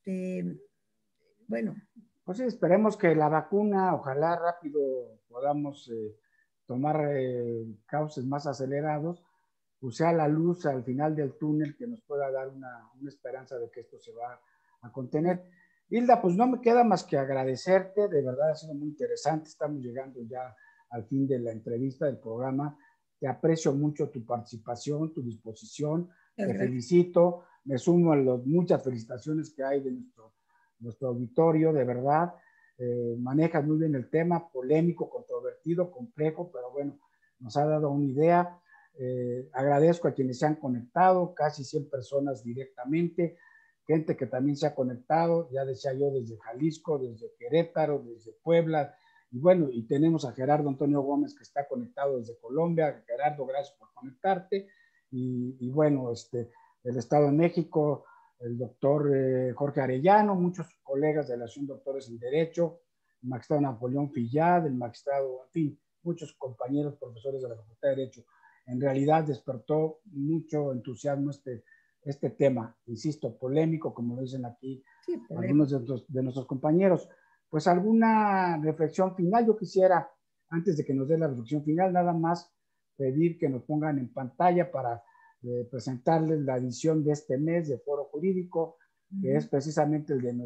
bueno, Pues sí, esperemos que la vacuna, ojalá rápido podamos tomar cauces más acelerados, pues sea la luz al final del túnel que nos pueda dar una esperanza de que esto se va a contener. Hilda, pues no me queda más que agradecerte, de verdad ha sido muy interesante, estamos llegando ya al fin de la entrevista del programa, te aprecio mucho tu participación, tu disposición, muchas te gracias. felicito, me sumo a las muchas felicitaciones que hay de nuestro auditorio, de verdad, manejas muy bien el tema, polémico, controvertido, complejo, pero bueno, nos ha dado una idea. Agradezco a quienes se han conectado, casi 100 personas directamente, gente que también se ha conectado, ya decía yo, desde Jalisco, desde Querétaro, desde Puebla, y bueno, y tenemos a Gerardo Antonio Gómez que está conectado desde Colombia. Gerardo, gracias por conectarte, y bueno, el Estado de México, el doctor Jorge Arellano, muchos colegas de la Asociación de Doctores en Derecho, el magistrado Napoleón Fillad, el magistrado, en fin, muchos compañeros profesores de la Facultad de Derecho. En realidad despertó mucho entusiasmo este tema, insisto, polémico, como lo dicen aquí Sí, algunos polémico. de nuestros compañeros. Pues alguna reflexión final, yo quisiera, antes de que nos dé la reflexión final, nada más pedir que nos pongan en pantalla para presentarles la edición de este mes de Foro Jurídico, que es precisamente el de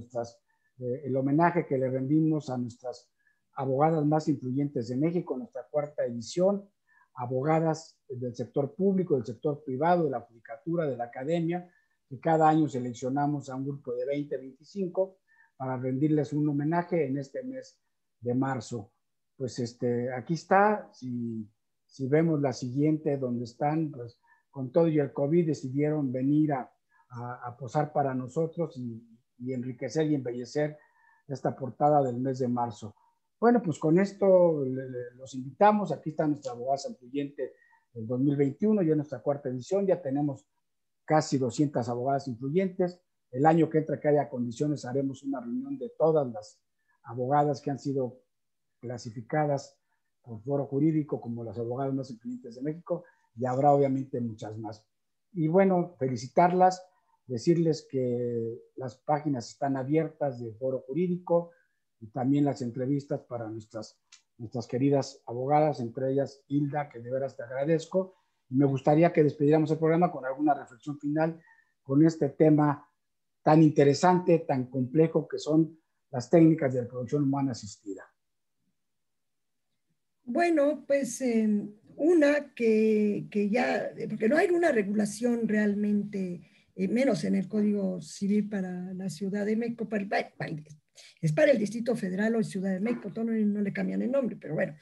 el homenaje que le rendimos a nuestras abogadas más influyentes de México, nuestra cuarta edición, abogadas del sector público, del sector privado, de la judicatura, de la academia, que cada año seleccionamos a un grupo de 20, 25 para rendirles un homenaje en este mes de marzo. Pues aquí está, si vemos la siguiente donde están, pues con todo y el COVID decidieron venir a posar para nosotros y enriquecer y embellecer esta portada del mes de marzo. Bueno, pues con esto los invitamos. Aquí está nuestra abogada influyente del 2021, ya nuestra cuarta edición, ya tenemos casi 200 abogadas influyentes. El año que entra, que haya condiciones, haremos una reunión de todas las abogadas que han sido clasificadas por Foro Jurídico como las abogadas más influyentes de México, y habrá obviamente muchas más. Y bueno, felicitarlas, decirles que las páginas están abiertas de Foro Jurídico y también las entrevistas para nuestras nuestras queridas abogadas, entre ellas Hilda, que de veras te agradezco. Y me gustaría que despidiéramos el programa con alguna reflexión final con este tema tan interesante, tan complejo que son las técnicas de reproducción humana asistida. Bueno, pues una que ya, porque no hay una regulación realmente, menos en el Código Civil para la Ciudad de México, es para el Distrito Federal o Ciudad de México, todo no le cambian el nombre, pero bueno.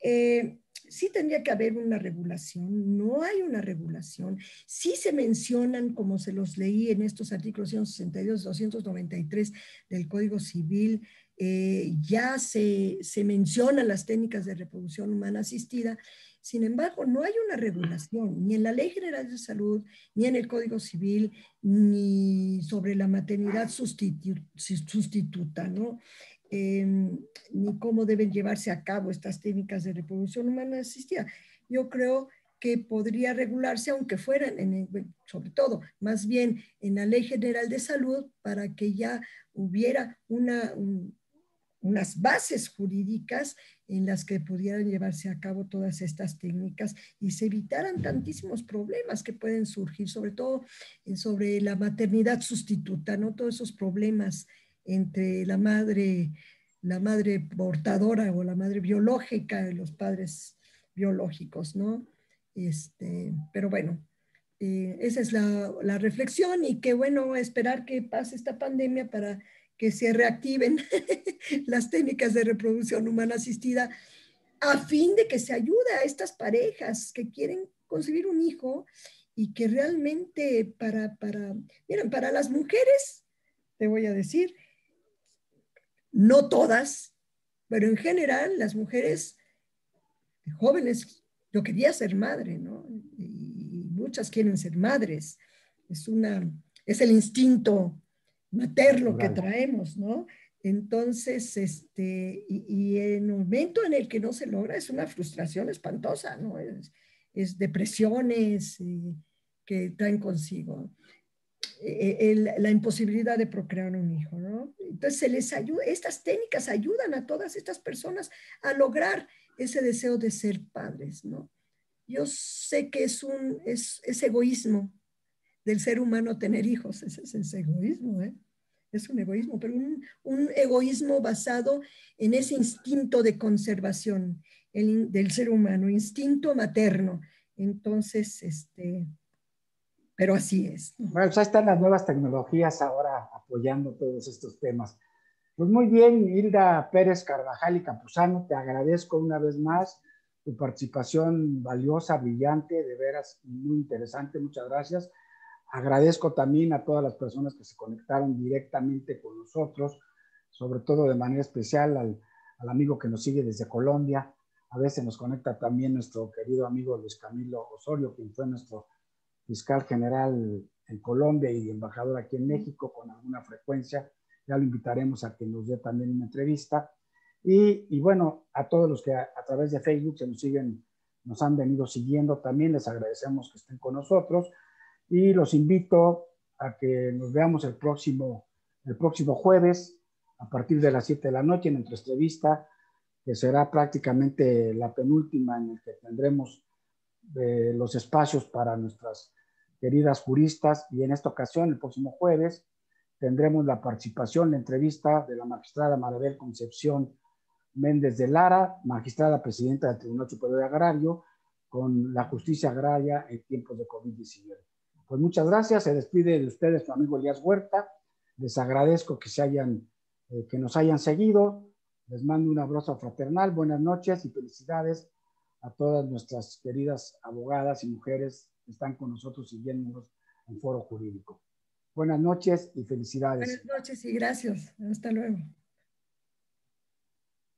Sí tendría que haber una regulación, no hay una regulación, sí se mencionan, como se los leí en estos artículos 162, 293 del Código Civil, ya se mencionan las técnicas de reproducción humana asistida. Sin embargo, no hay una regulación, ni en la Ley General de Salud, ni en el Código Civil, ni sobre la maternidad sustituta, ¿no? Ni cómo deben llevarse a cabo estas técnicas de reproducción humana asistida. Yo creo que podría regularse, aunque fueran, sobre todo, más bien en la Ley General de Salud, para que ya hubiera unas bases jurídicas en las que pudieran llevarse a cabo todas estas técnicas y se evitaran tantísimos problemas que pueden surgir, sobre todo sobre la maternidad sustituta, ¿no? Todos esos problemas entre la madre portadora o la madre biológica y los padres biológicos, ¿no? Pero bueno, esa es la reflexión y qué bueno esperar que pase esta pandemia para que se reactiven las técnicas de reproducción humana asistida a fin de que se ayude a estas parejas que quieren concebir un hijo y que realmente miren, para las mujeres, te voy a decir, no todas, pero en general las mujeres jóvenes, yo quería ser madre, ¿no? Y muchas quieren ser madres. Es el instinto materno que traemos, ¿no? Entonces, y en el momento en el que no se logra es una frustración espantosa, ¿no? Es depresiones que traen consigo la imposibilidad de procrear un hijo, ¿no? Entonces se les ayuda, estas técnicas ayudan a todas estas personas a lograr ese deseo de ser padres, ¿no? Yo sé que es egoísmo del ser humano tener hijos, es egoísmo, ¿eh? Es un egoísmo, pero un egoísmo basado en ese instinto de conservación del ser humano, instinto materno. Entonces, pero así es, ¿no? Bueno, pues ahí están las nuevas tecnologías ahora apoyando todos estos temas. Pues muy bien, Hilda Pérez Carvajal y Campuzano, te agradezco una vez más tu participación valiosa, brillante, de veras muy interesante, muchas gracias. Agradezco también a todas las personas que se conectaron directamente con nosotros, sobre todo de manera especial al amigo que nos sigue desde Colombia. A veces nos conecta también nuestro querido amigo Luis Camilo Osorio, quien fue nuestro fiscal general en Colombia y embajador aquí en México con alguna frecuencia. Ya lo invitaremos a que nos dé también una entrevista. Y bueno, a todos los que a través de Facebook se nos siguen, nos han venido siguiendo, también les agradecemos que estén con nosotros y los invito a que nos veamos el próximo jueves a partir de las 7 de la noche en nuestra entrevista, que será prácticamente la penúltima en la que tendremos los espacios para nuestras queridas juristas, y en esta ocasión, el próximo jueves, tendremos la participación, la entrevista de la magistrada Maribel Concepción Méndez de Lara, magistrada presidenta del Tribunal Superior Agrario, con la justicia agraria en tiempos de COVID-19. Pues muchas gracias, se despide de ustedes tu amigo Elías Huerta, les agradezco que nos hayan seguido, les mando un abrazo fraternal, buenas noches y felicidades a todas nuestras queridas abogadas y mujeres que están con nosotros siguiéndonos en Foro Jurídico. Buenas noches y felicidades. Buenas noches y gracias. Hasta luego.